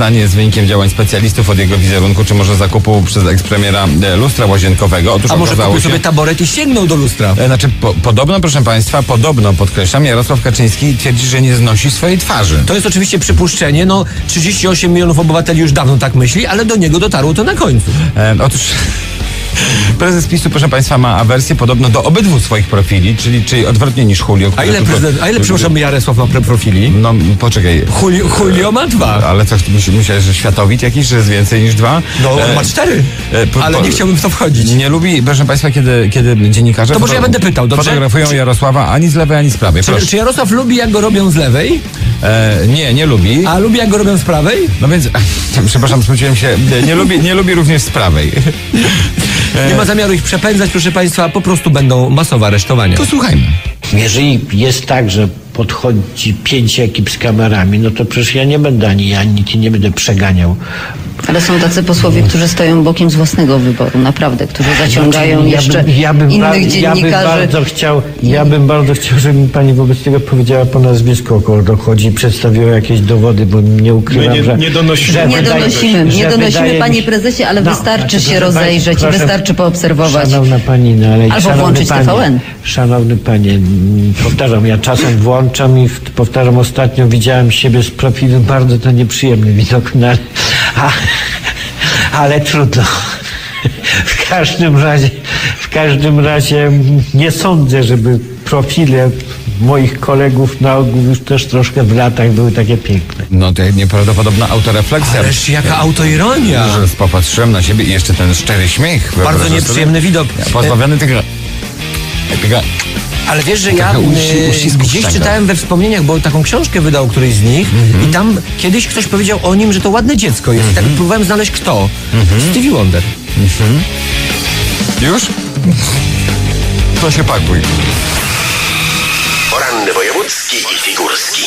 Speaker 1: pytanie jest wynikiem działań specjalistów od jego wizerunku, czy może zakupu przez ekspremiera e, lustra łazienkowego. Otóż
Speaker 2: A może
Speaker 1: okazało
Speaker 2: kupił
Speaker 1: się,
Speaker 2: sobie taboret i sięgnął do lustra?
Speaker 1: e, Znaczy, po, podobno, proszę państwa, podobno, podkreślam, Jarosław Kaczyński twierdzi, że nie znosi swojej twarzy.
Speaker 2: To jest oczywiście przypuszczenie, no trzydzieści osiem milionów obywateli już dawno tak myśli, ale do niego dotarło to na końcu.
Speaker 1: E, otóż... Prezes PiSu, proszę państwa, ma awersję podobno do obydwu swoich profili, czyli, czyli odwrotnie niż Julio.
Speaker 2: A
Speaker 1: który
Speaker 2: ile,
Speaker 1: tylko-
Speaker 2: prezydent, a ile przepraszam, Jarosław ma pre- profili?
Speaker 1: No, poczekaj.
Speaker 2: Julio, Julio ma dwa.
Speaker 1: Ale co, myśl- myślałeś, że światowit jakiś, że jest więcej niż dwa?
Speaker 2: No, on
Speaker 1: E,
Speaker 2: ma cztery,
Speaker 1: e, po-
Speaker 2: ale
Speaker 1: po-
Speaker 2: nie chciałbym w to wchodzić.
Speaker 1: Nie lubi, proszę państwa, kiedy, kiedy dziennikarze
Speaker 2: To może ja będę pytał, dobrze?
Speaker 1: fotografują
Speaker 2: Czy-
Speaker 1: Jarosława ani z lewej, ani z prawej.
Speaker 2: Czy,
Speaker 1: Proszę.
Speaker 2: czy Jarosław lubi, jak go robią z lewej,
Speaker 1: E, nie, nie lubi.
Speaker 2: a lubi, jak go robią z prawej?
Speaker 1: No więc, przepraszam, smutniłem się. Nie, nie lubi, nie lubi również z prawej.
Speaker 2: Nie ma zamiaru ich przepędzać, proszę państwa, po prostu będą masowe aresztowania.
Speaker 1: To słuchajmy.
Speaker 9: Jeżeli jest tak, że podchodzi pięć ekip z kamerami, no to przecież ja nie będę ani ja, ani ty nie będę przeganiał.
Speaker 5: Ale są tacy posłowie, którzy stoją bokiem z własnego wyboru, naprawdę, którzy zaciągają
Speaker 9: Znaczy,
Speaker 5: jeszcze
Speaker 9: ja bym, ja bym
Speaker 5: innych
Speaker 9: ba- Ja bym
Speaker 5: dziennikarzy.
Speaker 9: bardzo chciał, ja bym bardzo chciał, żeby mi pani wobec tego powiedziała po nazwisku, o kogo dochodzi i przedstawiła jakieś dowody, bo nie ukrywam,
Speaker 6: nie-
Speaker 9: że...
Speaker 6: nie donosimy.
Speaker 9: że
Speaker 5: Nie
Speaker 9: wydaje-
Speaker 5: donosimy, nie
Speaker 9: że
Speaker 5: donosimy,
Speaker 9: wydaje mi
Speaker 5: panie
Speaker 9: się-
Speaker 5: prezesie, ale
Speaker 9: No,
Speaker 5: wystarczy
Speaker 9: znaczy,
Speaker 5: się
Speaker 9: proszę
Speaker 5: rozejrzeć i
Speaker 9: proszę-
Speaker 5: wystarczy poobserwować.
Speaker 9: Szanowna pani, no ale...
Speaker 5: Albo
Speaker 9: szanowny
Speaker 5: włączyć
Speaker 9: panie,
Speaker 5: T V N.
Speaker 9: Szanowny panie, mm, powtarzam, ja czasem włączam i w, powtarzam, ostatnio widziałem siebie z profilu, bardzo to nieprzyjemny widok, no, ale, a, ale trudno. W każdym razie, w każdym razie nie sądzę, żeby profile moich kolegów na ogół już też troszkę w latach były takie piękne.
Speaker 1: No to nieprawdopodobna autorefleksja.
Speaker 2: Ależ jaka autoironia.
Speaker 1: Że popatrzyłem na siebie i jeszcze ten szczery śmiech.
Speaker 2: Bardzo
Speaker 1: Wyobrażasz
Speaker 2: nieprzyjemny
Speaker 1: sobie?
Speaker 2: widok.
Speaker 1: Pozbawiony tego... tego
Speaker 2: Ale wiesz, że ja
Speaker 1: Trochę uści-
Speaker 2: e,
Speaker 1: uścisku
Speaker 2: gdzieś
Speaker 1: wstęga.
Speaker 2: czytałem we wspomnieniach, bo taką książkę wydał któryś z nich i tam kiedyś ktoś powiedział o nim, że to ładne dziecko jest. I tak próbowałem znaleźć kto. Stevie Wonder.
Speaker 1: Już? To się pakuj.
Speaker 4: Poranny wojewódzki i figurski.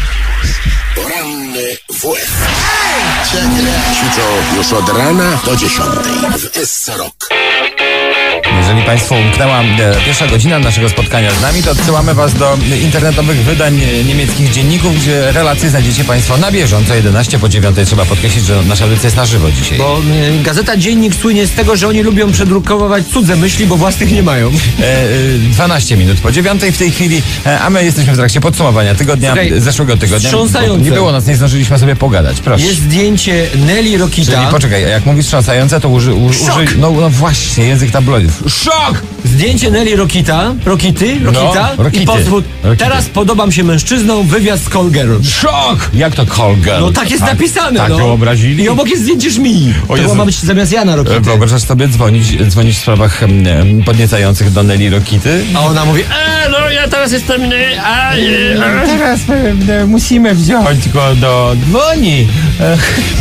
Speaker 4: Poranny W F. Ćwiczą już od rana do dziesiątej w S Rock.
Speaker 1: Jeżeli Państwu umknęła e, pierwsza godzina naszego spotkania z nami, to odsyłamy Was do e, internetowych wydań e, niemieckich dzienników, gdzie relacje znajdziecie Państwo na bieżąco. jedenaście po dziewiątej. Trzeba podkreślić, że nasza audycja jest na żywo dzisiaj.
Speaker 2: Bo e, gazeta Dziennik słynie z tego, że oni lubią przedrukować cudze myśli, bo własnych nie mają.
Speaker 1: E, e, dwanaście minut po dziewiątej w tej chwili, e, a my jesteśmy w trakcie podsumowania tygodnia,
Speaker 2: Słuchaj,
Speaker 1: e, zeszłego tygodnia.
Speaker 2: wstrząsające.
Speaker 1: Nie było nas, nie zdążyliśmy sobie pogadać. Proszę.
Speaker 2: Jest zdjęcie Nelly Rokita.
Speaker 1: Czyli poczekaj, a jak mówisz wstrząsające, to uży, u,
Speaker 2: Szok!
Speaker 1: użyj, no, no właśnie, język tabloidów. Szok!
Speaker 2: Zdjęcie Nelly Rokita, Rokity, Rokita
Speaker 1: No, Rokity.
Speaker 2: i podwód.
Speaker 1: Rokity.
Speaker 2: Teraz podobam się mężczyznom, wywiad z Call Girl.
Speaker 1: Szok! Jak to call girl?
Speaker 2: No tak jest
Speaker 1: A,
Speaker 2: napisane,
Speaker 1: tak
Speaker 2: no.
Speaker 1: ją obrazili?
Speaker 2: I obok jest zdjęcie żmii. To
Speaker 1: Jezu.
Speaker 2: ma być zamiast Jana Rokity.
Speaker 1: E, Wyobrażasz sobie dzwonić, dzwonić w sprawach em, em, podniecających do Nelly Rokity?
Speaker 2: A ona mówi, e, no ja teraz jestem, e, a, e, e.
Speaker 1: Teraz e, musimy wziąć go do dłoni. E,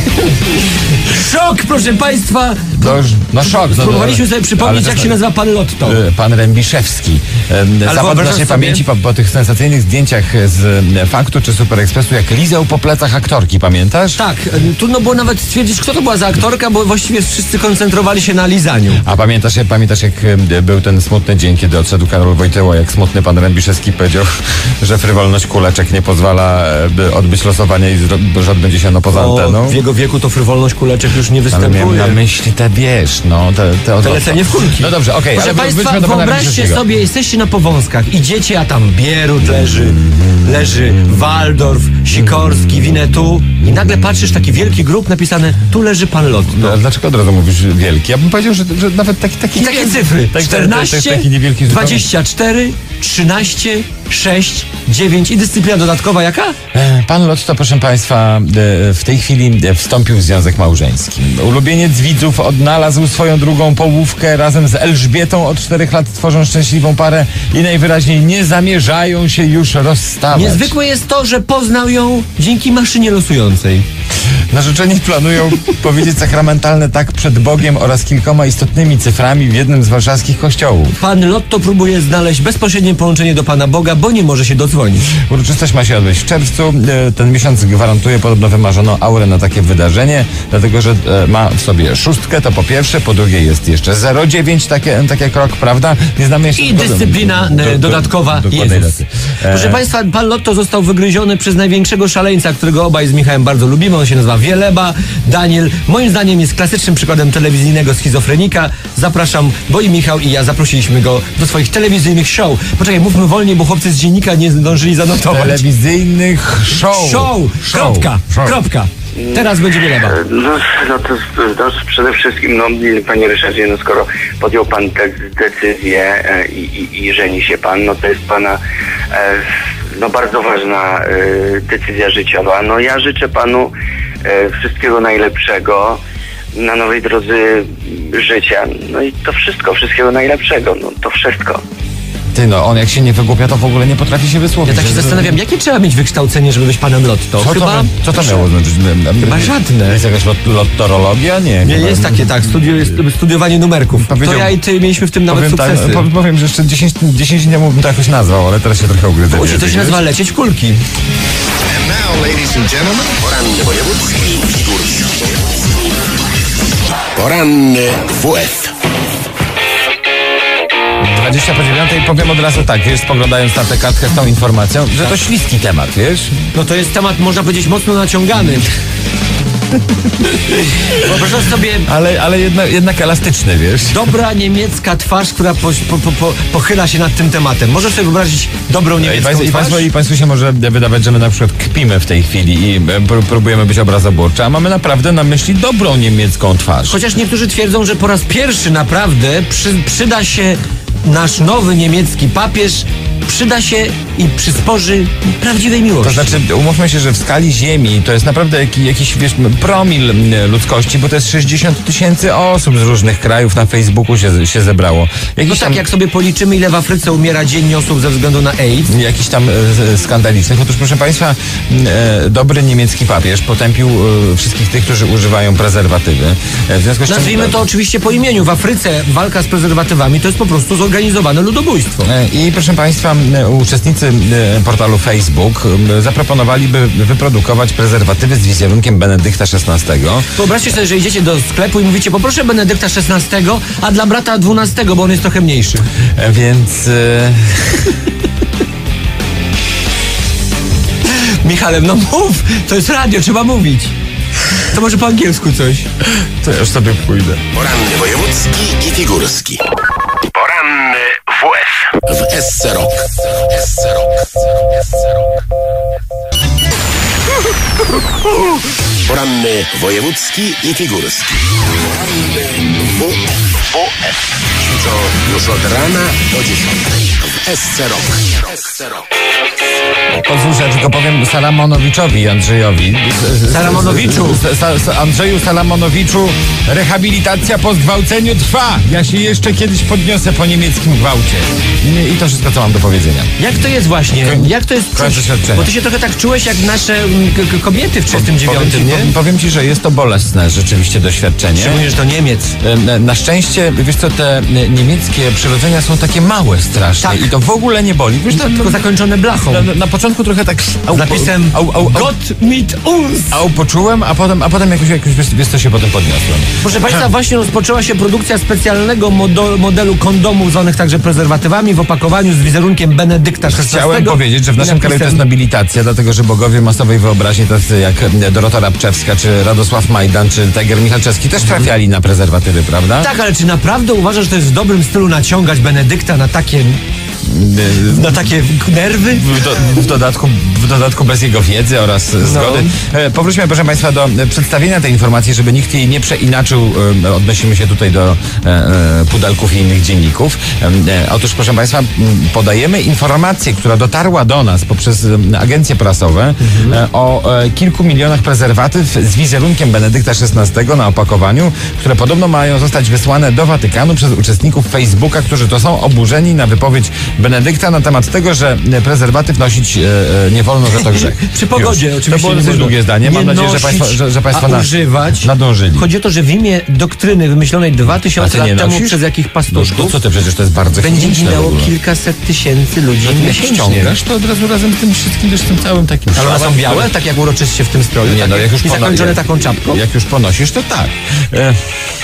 Speaker 2: Szok, proszę państwa.
Speaker 1: no, no szok. No,
Speaker 2: Spróbowaliśmy sobie
Speaker 1: ale
Speaker 2: przypomnieć,
Speaker 1: to-
Speaker 2: jak się nazywa pan Lotto.
Speaker 1: e, Pan Rembiszewski. Em, Zapadł w
Speaker 2: wyobrażasz
Speaker 1: naszej
Speaker 2: sobie-
Speaker 1: pamięci po, po tych sensacyjnych zdjęciach z e, Faktu czy Super Expressu, jak lizał po plecach aktorki, pamiętasz?
Speaker 2: Tak, e, trudno było nawet stwierdzić, kto to była za aktorka, bo właściwie wszyscy koncentrowali się na lizaniu.
Speaker 1: A pamiętasz, jak- pamiętasz jak e, był ten smutny dzień, kiedy odszedł Karol Wojtyła, jak smutny pan Rembiszewski powiedział, że frywolność kuleczek nie pozwala e, by odbyć losowania i zro- że odbędzie się ono poza
Speaker 2: O,
Speaker 1: anteną?
Speaker 2: w jego wieku to frywolność kuleczek już nie
Speaker 1: Ale miałem
Speaker 2: występuje.
Speaker 1: na myśli te, wiesz, no, te, te,
Speaker 2: To lecenie w kulki.
Speaker 1: No dobrze, okej,
Speaker 2: Proszę
Speaker 1: ale
Speaker 2: państwa,
Speaker 1: wróćmy do pana
Speaker 2: wyobraźcie
Speaker 1: Rembiszewskiego.
Speaker 2: sobie, jesteście na Powązkach, idziecie, a tam Bierut leży, leży Waldorf, Sikorski, Winnetou i nagle patrzysz, taki wielki grób napisane, tu leży pan Lotto.
Speaker 1: No, a dlaczego od razu mówisz wielki? Ja bym powiedział, że, że nawet taki, taki
Speaker 2: I takie
Speaker 1: niewielki-
Speaker 2: cyfry.
Speaker 1: tak-
Speaker 2: czternaście,
Speaker 1: tak- tak- taki niewielki zupełnie.
Speaker 2: dwadzieścia cztery, trzynaście, sześć, dziewięć i dyscyplina dodatkowa jaka?
Speaker 1: E, Pan Lotto, proszę państwa, e, w tej chwili e, wstąpił w związek małżeński. Ulubieniec widzów odnalazł swoją drugą połówkę, razem z Elżbietą od czterech lat tworzą szczęśliwą parę i najwyraźniej nie zamierzają się już rozstawać.
Speaker 2: Niezwykłe jest to, że poznał ją dzięki maszynie losującej.
Speaker 1: Narzeczeni planują powiedzieć sakramentalne tak przed Bogiem oraz kilkoma istotnymi cyframi w jednym z warszawskich kościołów.
Speaker 2: Pan Lotto próbuje znaleźć bezpośrednie połączenie do Pana Boga, bo nie może się dodzwonić.
Speaker 1: Uroczystość ma się odbyć w czerwcu. E, Ten miesiąc gwarantuje podobno wymarzoną aurę na takie wydarzenie, dlatego że e, ma w sobie szóstkę, to po pierwsze, po drugie jest jeszcze zero dziewięć, takie, takie krok, prawda? Nie znamy jeszcze
Speaker 2: I
Speaker 1: tego-
Speaker 2: dyscyplina
Speaker 1: do-
Speaker 2: e,
Speaker 1: do-
Speaker 2: dodatkowa
Speaker 1: dokładnej
Speaker 2: Jezus.
Speaker 1: daty.
Speaker 2: Proszę
Speaker 1: E,
Speaker 2: Państwa, Pan Lotto został wygryziony przez największego szaleńca, którego obaj z Michałem bardzo lubimy. On się nazywa Wieleba. Daniel, moim zdaniem jest klasycznym przykładem telewizyjnego schizofrenika. Zapraszam, bo i Michał i ja zaprosiliśmy go do swoich telewizyjnych show. Poczekaj, mówmy wolniej, bo chłopcy z dziennika nie zdążyli zanotować.
Speaker 1: Telewizyjnych show.
Speaker 2: Show.
Speaker 1: show.
Speaker 2: Kropka.
Speaker 1: Show.
Speaker 2: Kropka. Teraz będzie Wieleba.
Speaker 10: No, no to no, przede wszystkim, no, panie Ryszardzie, no skoro podjął pan tę decyzję e, i, i, i żeni się pan, no to jest pana e, no bardzo ważna e, decyzja życiowa. No ja życzę panu e, wszystkiego najlepszego na nowej drodze życia. No i to wszystko, wszystkiego najlepszego, no to wszystko.
Speaker 1: Ty no, on jak się nie wygłupia, to w ogóle nie potrafi się wysłowić.
Speaker 2: Ja tak się zastanawiam, jakie trzeba mieć wykształcenie, żeby być panem Lotto?
Speaker 1: Co
Speaker 2: Chyba...
Speaker 1: to, co to miało znaczyć?
Speaker 2: Chyba żadne.
Speaker 1: Jest jakaś lot, lottorologia? Nie.
Speaker 2: Nie,
Speaker 1: chyba.
Speaker 2: jest takie, tak, studio, jest studiowanie numerków. To ja i ty mieliśmy w tym nawet
Speaker 1: powiem
Speaker 2: sukcesy.
Speaker 1: Tak, powiem, że jeszcze dziesięć dni temu bym to jakoś nazwał, ale teraz się trochę ugryzę.
Speaker 2: Ucie, to się nazywa lecieć w kulki.
Speaker 4: And now, ladies and gentlemen, poranny wojewódzki i górski. Poranny W F.
Speaker 1: dwadzieścia po dziewiątej powiem od razu tak, wiesz, spoglądając na tę kartkę z tą informacją, że to śliski temat, wiesz?
Speaker 2: No to jest temat, można powiedzieć, mocno naciągany. Wyobrażasz sobie...
Speaker 1: Ale, ale jednak, jednak elastyczny, wiesz?
Speaker 2: Dobra niemiecka twarz, która po, po, po, po, pochyla się nad tym tematem. Możesz sobie wyobrazić dobrą niemiecką
Speaker 1: I, państwo, i,
Speaker 2: twarz?
Speaker 1: państwo, I Państwu się może wydawać, że my na przykład kpimy w tej chwili i pró- próbujemy być obrazoburczy, a mamy naprawdę na myśli dobrą niemiecką twarz.
Speaker 2: Chociaż niektórzy twierdzą, że po raz pierwszy naprawdę przy, przyda się nasz nowy niemiecki papież, przyda się i przysporzy prawdziwej miłości.
Speaker 1: To znaczy, umówmy się, że w skali Ziemi to jest naprawdę jakiś, jakiś wiesz, promil ludzkości, bo to jest sześćdziesiąt tysięcy osób z różnych krajów na Facebooku się, się zebrało. Jakiś
Speaker 2: No tak,
Speaker 1: tam,
Speaker 2: jak sobie policzymy, ile w Afryce umiera dziennie osób ze względu na AIDS.
Speaker 1: jakiś tam e, skandalicznych. Otóż, proszę Państwa, e, dobry niemiecki papież potępił e, wszystkich tych, którzy używają prezerwatywy. E, w związku z czym,
Speaker 2: Nazwijmy to oczywiście po imieniu. W Afryce walka z prezerwatywami to jest po prostu zorganizowane ludobójstwo.
Speaker 1: E, I proszę Państwa, e, uczestnicy e, portalu Facebook e, zaproponowali, by wyprodukować prezerwatywy z wizerunkiem Benedykta szesnastego.
Speaker 2: Wyobraźcie sobie, że idziecie do sklepu i mówicie, poproszę Benedykta szesnastego, a dla brata dwunastego, bo on jest trochę mniejszy.
Speaker 1: E, więc... E,
Speaker 2: Michale, no mów! To jest radio, trzeba mówić. To może po angielsku coś.
Speaker 1: to ja już sobie pójdę.
Speaker 4: Poranny wojewódzki i figurski. Poranny W F. W S C Rock. S C Rock. Poranny wojewódzki i figurski. Poranny W F. To już od rana do dziesiątej. W S C Rock. S C Rock.
Speaker 1: Pozwól, że ja tylko powiem Salamonowiczowi i Andrzejowi.
Speaker 2: Salamonowiczu.
Speaker 1: Sa, sa, Andrzeju Salamonowiczu, rehabilitacja po zgwałceniu trwa. Ja się jeszcze kiedyś podniosę po niemieckim gwałcie. I, i to wszystko, co mam do powiedzenia.
Speaker 2: Jak to jest właśnie? Jak to jest?
Speaker 1: Koniec doświadczenia.
Speaker 2: Bo ty się trochę tak czułeś jak nasze mm, k- k- kobiety w trzydziestym
Speaker 1: Powiem
Speaker 2: dziewiątym,
Speaker 1: ci,
Speaker 2: nie?
Speaker 1: powiem, powiem ci, że jest to bolesne rzeczywiście doświadczenie.
Speaker 2: Szczególnie, że to Niemiec.
Speaker 1: E, Na szczęście, wiesz co, te e, niemieckie przyrodzenia są takie małe strasznie
Speaker 2: Tak.
Speaker 1: i to w ogóle nie boli. Wiesz, to,
Speaker 2: Tylko zakończone blachą.
Speaker 1: na, na, na początku trochę tak... Au,
Speaker 2: Z napisem
Speaker 1: au, au, au,
Speaker 2: Gott mit uns.
Speaker 1: au poczułem, a potem, a potem jakoś, jakoś wiesz, wiesz co się potem podniosłem.
Speaker 2: Proszę Państwa, właśnie rozpoczęła się produkcja specjalnego modo- modelu kondomów zwanych także prezerwatywami w opakowaniu z wizerunkiem Benedykta szesnastego.
Speaker 1: Chciałem powiedzieć, że w naszym
Speaker 2: I
Speaker 1: kraju to jest
Speaker 2: napisem-
Speaker 1: nobilitacja, dlatego że bogowie masowej wyobraźni, tacy jak Dorota Rabczewska, czy Radosław Majdan, czy Tiger Michalczewski też trafiali na prezerwatywy, prawda?
Speaker 2: Tak, ale czy naprawdę uważasz, że to jest w dobrym stylu naciągać Benedykta na takie... na takie nerwy?
Speaker 1: W, do, w, dodatku, w dodatku bez jego wiedzy oraz zgody. E, powróćmy, proszę Państwa, do e, przedstawienia tej informacji, żeby nikt jej nie przeinaczył. E, odnosimy się tutaj do e, e, pudelków i innych dzienników. E, otóż, proszę Państwa, m, podajemy informację, która dotarła do nas poprzez e, agencje prasowe e, o e, kilku milionach prezerwatyw z wizerunkiem Benedykta szesnastego na opakowaniu, które podobno mają zostać wysłane do Watykanu przez uczestników Facebooka, którzy to są oburzeni na wypowiedź Benedykta na temat tego, że prezerwatyw nosić e, e, nie wolno, że to grzech.
Speaker 2: Przy pogodzie
Speaker 1: Już.
Speaker 2: oczywiście.
Speaker 1: To było
Speaker 2: nie
Speaker 1: dosyć
Speaker 2: wolno.
Speaker 1: długie zdanie. Mam
Speaker 2: Nie
Speaker 1: nadzieję, że
Speaker 2: nosić,
Speaker 1: Państwo, że, że państwo
Speaker 2: a
Speaker 1: na,
Speaker 2: używać.
Speaker 1: nadążyli.
Speaker 2: Chodzi o to, że w imię doktryny wymyślonej dwa
Speaker 1: A
Speaker 2: tysiące
Speaker 1: ty
Speaker 2: lat
Speaker 1: nie
Speaker 2: temu
Speaker 1: nosisz?
Speaker 2: przez jakich
Speaker 1: No,
Speaker 2: pastuszków
Speaker 1: to co ty, przecież to jest bardzo
Speaker 2: będzie
Speaker 1: higieniczne w
Speaker 2: ginęło
Speaker 1: ogóle.
Speaker 2: kilkaset tysięcy ludzi
Speaker 1: Jak
Speaker 2: miesięcznie.
Speaker 1: ściągasz, to od razu razem z tym wszystkim, wiesz, tym całym takim
Speaker 2: Ale one są
Speaker 1: szałem,
Speaker 2: białe,
Speaker 1: który-
Speaker 2: tak jak uroczyście w tym stroju?
Speaker 1: Nie,
Speaker 2: tak,
Speaker 1: no jak już
Speaker 2: I
Speaker 1: pono-
Speaker 2: zakończone
Speaker 1: jak-
Speaker 2: taką czapką?
Speaker 1: Jak już ponosisz, to tak. E,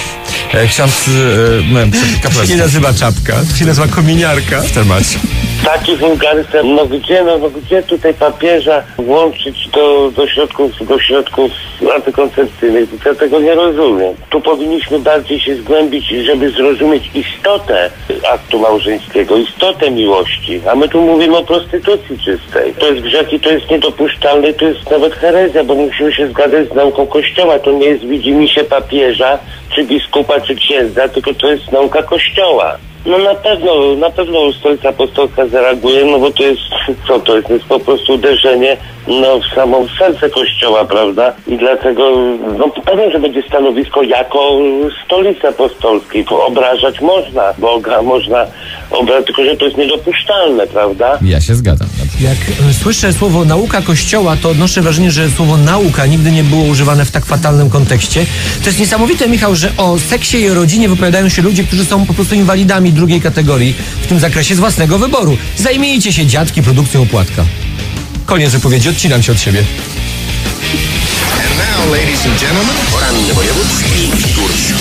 Speaker 1: e, ksiądz e,
Speaker 2: To się nie nazywa czapka, to się nazywa kominiarka.
Speaker 1: w temacie.
Speaker 7: Taki wulgaryzm, no gdzie, no, no gdzie tutaj papieża włączyć do, do środków, do środków antykoncepcyjnych? Ja tego nie rozumiem. Tu powinniśmy bardziej się zgłębić, żeby zrozumieć istotę aktu małżeńskiego, istotę miłości. A my tu mówimy o prostytucji czystej. To jest grzech i to jest niedopuszczalne, to jest nawet herezja, bo musimy się zgadzać z nauką Kościoła. To nie jest widzimisię papieża, czy biskupa, czy księdza, tylko to jest nauka Kościoła. No na pewno, na pewno Stolica Apostolska zareaguje, no bo to jest, co to jest, to jest po prostu uderzenie no, w samo serce Kościoła, prawda? I dlatego, no pewnie, że będzie stanowisko jako Stolicy Apostolskiej, bo obrażać można Boga, można obrażać, tylko że to jest niedopuszczalne, prawda?
Speaker 1: Ja się zgadzam.
Speaker 2: Jak e, słyszę słowo nauka Kościoła, to odnoszę wrażenie, że słowo nauka nigdy nie było używane w tak fatalnym kontekście. To jest niesamowite, Michał, że o seksie i o rodzinie wypowiadają się ludzie, którzy są po prostu inwalidami drugiej kategorii w tym zakresie z własnego wyboru. Zajmijcie się, dziadki, produkcją opłatka. Koniec wypowiedzi, odcinam się od siebie.
Speaker 4: And now, ladies and gentlemen, poranny wojewódzki i figurski.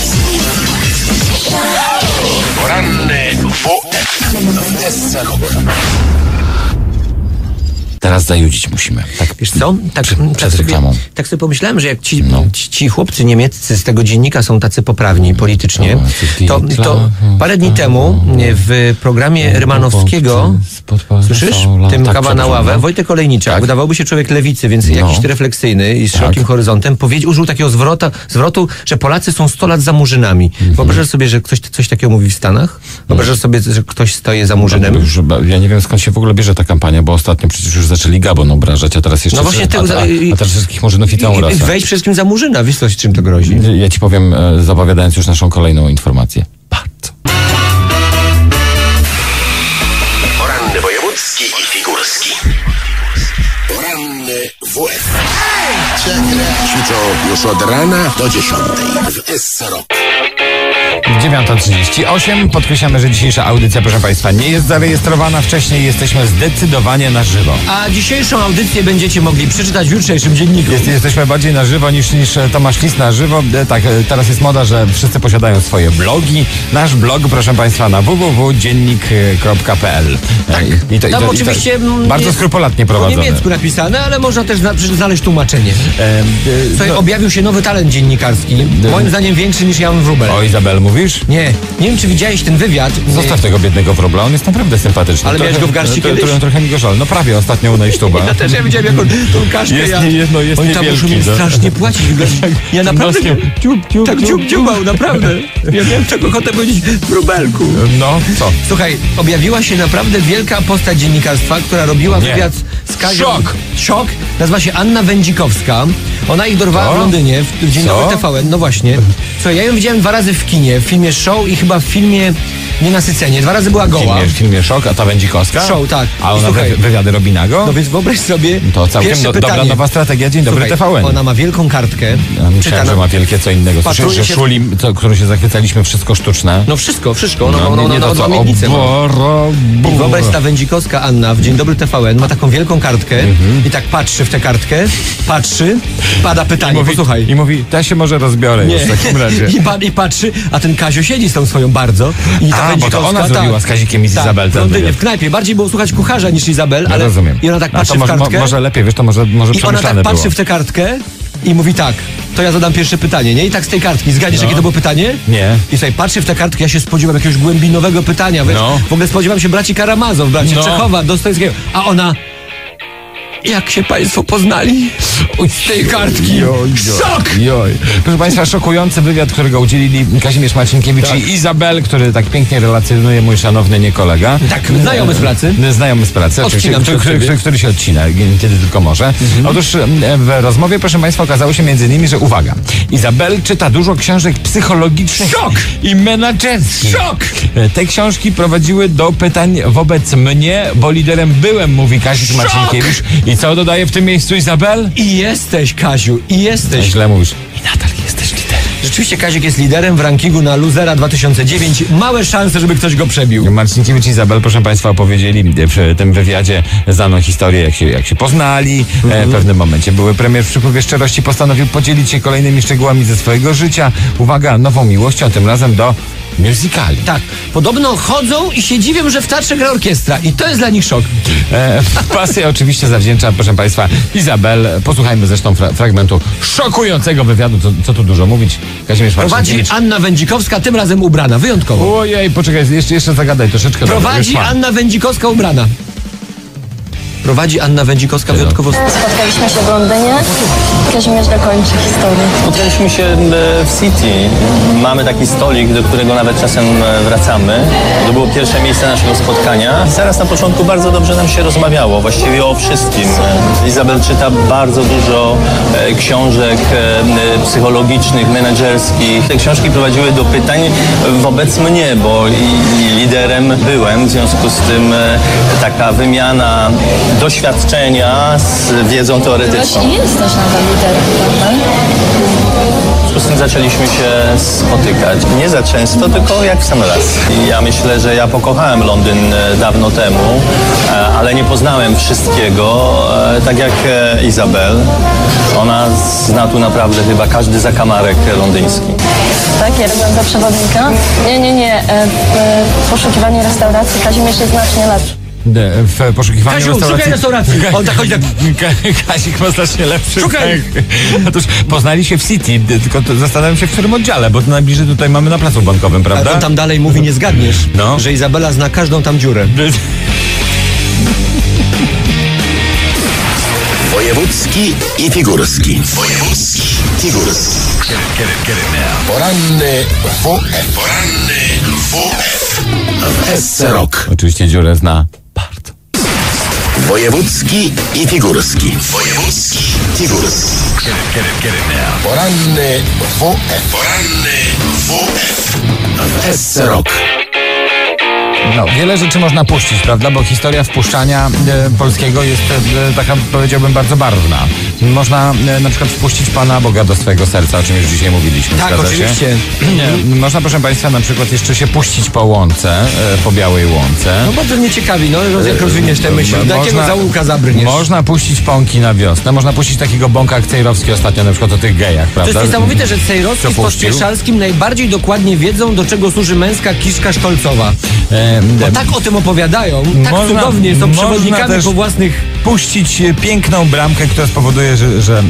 Speaker 4: Poranny W F.
Speaker 1: Teraz zajudzić musimy. Tak,
Speaker 2: Wiesz co? Tak,
Speaker 1: przed,
Speaker 2: tak,
Speaker 1: przed
Speaker 2: sobie,
Speaker 1: reklamą.
Speaker 2: tak sobie pomyślałem, że jak ci,
Speaker 1: No.
Speaker 2: ci, ci chłopcy niemieccy z tego dziennika są tacy poprawni politycznie, to, to parę dni temu w programie Rymanowskiego, słyszysz? Tym
Speaker 1: tak,
Speaker 2: Kawa na ławę,
Speaker 1: no.
Speaker 2: Wojtek Olejniczak,
Speaker 1: Tak.
Speaker 2: wydawałoby się człowiek lewicy, więc
Speaker 1: No.
Speaker 2: jakiś refleksyjny i z
Speaker 1: Tak.
Speaker 2: szerokim horyzontem, powiedział, użył takiego zwrota, zwrotu, że Polacy są sto lat za murzynami.
Speaker 1: Mhm.
Speaker 2: Wyobrażasz sobie, że ktoś coś takiego mówi w Stanach? Wyobrażasz sobie, że ktoś stoi za murzynem?
Speaker 1: Już, ja nie wiem, skąd się w ogóle bierze ta kampania, bo ostatnio przecież już zaczęli Gabon obrażać, a teraz jeszcze...
Speaker 2: No właśnie
Speaker 1: a,
Speaker 2: tego za-
Speaker 1: a, a teraz wszystkich murzynów i całą
Speaker 2: I-
Speaker 1: rasę.
Speaker 2: Wejść przede wszystkim za murzyna, wiesz co, czym to grozi?
Speaker 1: Ja ci powiem, e, zapowiadając już naszą kolejną informację. Bardzo.
Speaker 4: Poranny wojewódzki i figurski. Poranny W F. Ćwiczą już od rana do dziesiątej w S R O K.
Speaker 1: dziewiąta trzydzieści osiem. Podkreślamy, że dzisiejsza audycja, proszę Państwa, nie jest zarejestrowana. Wcześniej jesteśmy zdecydowanie na żywo.
Speaker 2: A dzisiejszą audycję będziecie mogli przeczytać w jutrzejszym dzienniku.
Speaker 1: Jest, jesteśmy bardziej na żywo niż, niż Tomasz Lis na żywo. E, Tak, e, teraz jest moda, że wszyscy posiadają swoje blogi. Nasz blog, proszę Państwa, na w w w kropka dziennik kropka p l. Tak. I to, i
Speaker 2: Tam
Speaker 1: to, i
Speaker 2: oczywiście
Speaker 1: to
Speaker 2: mm,
Speaker 1: bardzo
Speaker 2: jest
Speaker 1: skrupulatnie
Speaker 2: po
Speaker 1: prowadzone.
Speaker 2: niemiecku napisane, ale można też zna, znaleźć tłumaczenie.
Speaker 1: E, e,
Speaker 2: Słuchaj,
Speaker 1: no,
Speaker 2: objawił się nowy talent dziennikarski. Moim zdaniem większy niż Jan Wróbel.
Speaker 1: o Izabel mówisz?
Speaker 2: Nie, nie wiem, czy widziałeś ten wywiad.
Speaker 1: Zostaw tego biednego wróbla, on jest naprawdę sympatyczny.
Speaker 2: Ale miałeś
Speaker 1: Trochę-
Speaker 2: go w garści
Speaker 1: to-
Speaker 2: kiedyś?
Speaker 1: Trochę, trochę mi go żal. No prawie ostatnio u Najsztuba.
Speaker 2: Ja też ja widziałem, jak on tą kaszkę...
Speaker 1: Jest
Speaker 2: ja...
Speaker 1: nie- jest- no, jest
Speaker 2: Oni tam
Speaker 1: niewielki,
Speaker 2: muszą mi
Speaker 1: no.
Speaker 2: strasznie płacić. Ja naprawdę...
Speaker 1: Noskiem. Dziób, dziób,
Speaker 2: Tak dziób dziubał, naprawdę. Ja miałem taką ochotę powiedzieć Wróbelku.
Speaker 1: No, co?
Speaker 2: Słuchaj, objawiła się naprawdę wielka postać dziennikarstwa, która robiła
Speaker 1: Nie.
Speaker 2: wywiad z Kazią...
Speaker 1: Szok!
Speaker 2: Szok! Nazywa się Anna Wędzikowska. Ona ich dorwała
Speaker 1: Co?
Speaker 2: w Londynie, w, w Dzień
Speaker 1: Co?
Speaker 2: Dobry T V N. No właśnie. Słuchaj, ja ją widziałem dwa razy w kinie, w filmie Show i chyba w filmie Nienasycenie. Dwa razy była
Speaker 1: W
Speaker 2: goła.
Speaker 1: filmie, w filmie Szok, a ta Wędzikowska?
Speaker 2: Show, tak.
Speaker 1: A
Speaker 2: I
Speaker 1: ona
Speaker 2: słuchaj,
Speaker 1: wy, wywiady robi nago?
Speaker 2: No więc wyobraź sobie...
Speaker 1: To całkiem
Speaker 2: pierwsze
Speaker 1: do,
Speaker 2: pytanie.
Speaker 1: dobra nowa strategia. Dzień dobry
Speaker 2: Słuchaj,
Speaker 1: T V N.
Speaker 2: ona ma wielką kartkę.
Speaker 1: Ja myślałem,
Speaker 2: czyta
Speaker 1: że
Speaker 2: na-
Speaker 1: ma wielkie co innego. Słyszysz,
Speaker 2: Patruje
Speaker 1: że
Speaker 2: się-
Speaker 1: szuli, co, którą się zachwycaliśmy, wszystko sztuczne.
Speaker 2: No wszystko, wszystko. Ona,
Speaker 1: No,
Speaker 2: ona, ona,
Speaker 1: nie
Speaker 2: ona,
Speaker 1: to,
Speaker 2: ona
Speaker 1: co
Speaker 2: ma miednicę. ma.
Speaker 1: oborobu.
Speaker 2: I wyobraź, ta Wędzikowska Anna w Dzień Dobry T V N ma taką wielką kartkę i tak patrzy w tę kartkę, patrzy, pada pytanie,
Speaker 1: mówi,
Speaker 2: posłuchaj.
Speaker 1: I mówi, ja się może rozbiorę już w takim razie.
Speaker 2: I, pa, I patrzy, a ten Kazio siedzi z tą swoją bardzo. I ta
Speaker 1: A, bo to
Speaker 2: Wędzikowska,
Speaker 1: ona zrobiła z Kazikiem i z
Speaker 2: tak,
Speaker 1: Izabel
Speaker 2: w
Speaker 1: ten
Speaker 2: Londynie,
Speaker 1: wywiad.
Speaker 2: w knajpie. Bardziej było słuchać kucharza niż Izabel,
Speaker 1: Ja
Speaker 2: ale
Speaker 1: rozumiem.
Speaker 2: i ona tak
Speaker 1: A
Speaker 2: patrzy
Speaker 1: to może,
Speaker 2: w kartkę.
Speaker 1: mo, może lepiej, wiesz, to może, może
Speaker 2: I ona tak
Speaker 1: przemyślane
Speaker 2: patrzy
Speaker 1: było.
Speaker 2: w tę kartkę i mówi tak, to ja zadam pierwsze pytanie, nie? I tak z tej kartki, zgadniesz,
Speaker 1: No.
Speaker 2: jakie to było pytanie?
Speaker 1: Nie.
Speaker 2: I tutaj patrzy w tę kartkę, ja się spodziewam jakiegoś głębinowego pytania, wiesz?
Speaker 1: No.
Speaker 2: W ogóle spodziewam się braci Karamazow, braci
Speaker 1: No.
Speaker 2: Czechowa, Dostojewskiego, a ona... Jak się państwo poznali? Z tej kartki.
Speaker 1: Joj,
Speaker 2: Szok!
Speaker 1: Joj. Proszę Państwa, szokujący wywiad, którego udzielili Kazimierz Marcinkiewicz
Speaker 2: Tak.
Speaker 1: i Izabel, który tak pięknie relacjonuje mój szanowny nie kolega.
Speaker 2: Tak, znajomy z pracy.
Speaker 1: E, Znajomy z pracy, oczywiście,
Speaker 2: Odcinam się
Speaker 1: który,
Speaker 2: od
Speaker 1: który,
Speaker 2: ciebie.
Speaker 1: który, który się odcina, kiedy tylko może.
Speaker 2: Mhm.
Speaker 1: Otóż e, w rozmowie, proszę Państwa, okazało się między innymi, że uwaga, Izabel czyta dużo książek psychologicznych
Speaker 2: Szok!
Speaker 1: i menadżerskich.
Speaker 2: Szok!
Speaker 1: E, Te książki prowadziły do pytań wobec mnie, bo liderem byłem, mówi Kazik Marcinkiewicz. I co dodaje w tym miejscu Izabel?
Speaker 2: I jesteś, Kaziu, i jesteś.
Speaker 1: Źle mówisz. I nadal jesteś liderem.
Speaker 2: Rzeczywiście Kazik jest liderem w rankingu na Luzera dwa tysiące dziewięć. Małe szanse, żeby ktoś go przebił.
Speaker 1: Marcinkiewicz i Izabel, proszę państwa, opowiedzieli w tym wywiadzie znaną historię, jak się, jak się poznali. Mhm. E, w pewnym momencie były premier w przypływie szczerości, postanowił podzielić się kolejnymi szczegółami ze swojego życia. Uwaga, nową miłością, tym razem do musicali.
Speaker 2: Tak, podobno chodzą i się dziwią, że w teatrze gra orkiestra i to jest dla nich szok.
Speaker 1: E, pasję oczywiście zawdzięcza, proszę państwa, Izabel. Posłuchajmy zresztą fra fragmentu szokującego wywiadu, co, co tu dużo mówić. Kazimierz
Speaker 2: Prowadzi Anna Wędzikowska, tym razem ubrana, wyjątkowo.
Speaker 1: Ojej, poczekaj, jeszcze, jeszcze zagadaj troszeczkę.
Speaker 2: Prowadzi Anna Wędzikowska ubrana. Prowadzi Anna Wędzikowska wyjątkowo.
Speaker 11: Spotkaliśmy się w Londynie. Kazimierz dokończy historię.
Speaker 12: Spotkaliśmy się w City. Mamy taki stolik, do którego nawet czasem wracamy. To było pierwsze miejsce naszego spotkania. I zaraz na początku bardzo dobrze nam się rozmawiało, właściwie o wszystkim. Izabel czyta bardzo dużo książek psychologicznych, menedżerskich. Te książki prowadziły do pytań wobec mnie, bo i liderem byłem. W związku z tym taka wymiana doświadczenia z wiedzą teoretyczną.
Speaker 11: Właśnie jest też nadal liderem, prawda?
Speaker 12: W związku z tym zaczęliśmy się spotykać. Nie za często, tylko jak w sam raz. I ja myślę, że ja pokochałem Londyn dawno temu, ale nie poznałem wszystkiego, tak jak Izabel. Ona zna tu naprawdę chyba każdy zakamarek londyński.
Speaker 11: Tak, ja robiłam za przewodnika. Nie, nie, nie. W poszukiwaniu restauracji Kazimierz jest znacznie lepszy.
Speaker 1: W poszukiwaniu
Speaker 2: Kaziu,
Speaker 1: restauracji...
Speaker 2: szukaj restauracji. On tak chodzi tak...
Speaker 1: Kazik ma znacznie lepszy.
Speaker 2: Szukaj!
Speaker 1: Otóż poznali się w City, tylko zastanawiam się, w którym oddziale, bo to najbliżej tutaj mamy na placu bankowym, prawda?
Speaker 2: A on tam dalej mówi, nie zgadniesz,
Speaker 1: no.
Speaker 2: że Izabela zna każdą tam dziurę.
Speaker 4: Wojewódzki i figurski. Wojewódzki, figurski. Poranny W F. Poranny W F. W S C Rock.
Speaker 1: Oczywiście dziurę zna bardzo.
Speaker 4: Wojewódzki i figurski. Wojewódzki, figurski. Poranny W F. Poranny W F. W S C Rock.
Speaker 1: No, wiele rzeczy można puścić, prawda? Bo historia wpuszczania e, polskiego jest e, taka, powiedziałbym, bardzo barwna. Można e, na przykład wpuścić Pana Boga do swojego serca, o czym już dzisiaj mówiliśmy.
Speaker 2: Tak, oczywiście.
Speaker 1: Nie, można, proszę Państwa, na przykład jeszcze się puścić po łące, e, po białej łące.
Speaker 2: No bardzo mnie ciekawi, no jak rozwiniesz tę myśl, do jakiego zaułka zabrniesz?
Speaker 1: Można puścić pąki na wiosnę, można puścić takiego bąka jak Cejrowski ostatnio, na przykład o tych gejach, prawda?
Speaker 2: To jest niesamowite, że Cejrowski z Pospieszalskim najbardziej dokładnie wiedzą, do czego służy męska kiszka szkolcowa. E, Bo tak o tym opowiadają, tak można, cudownie, są przewodnikami po własnych...
Speaker 1: puścić piękną bramkę, która spowoduje, że, że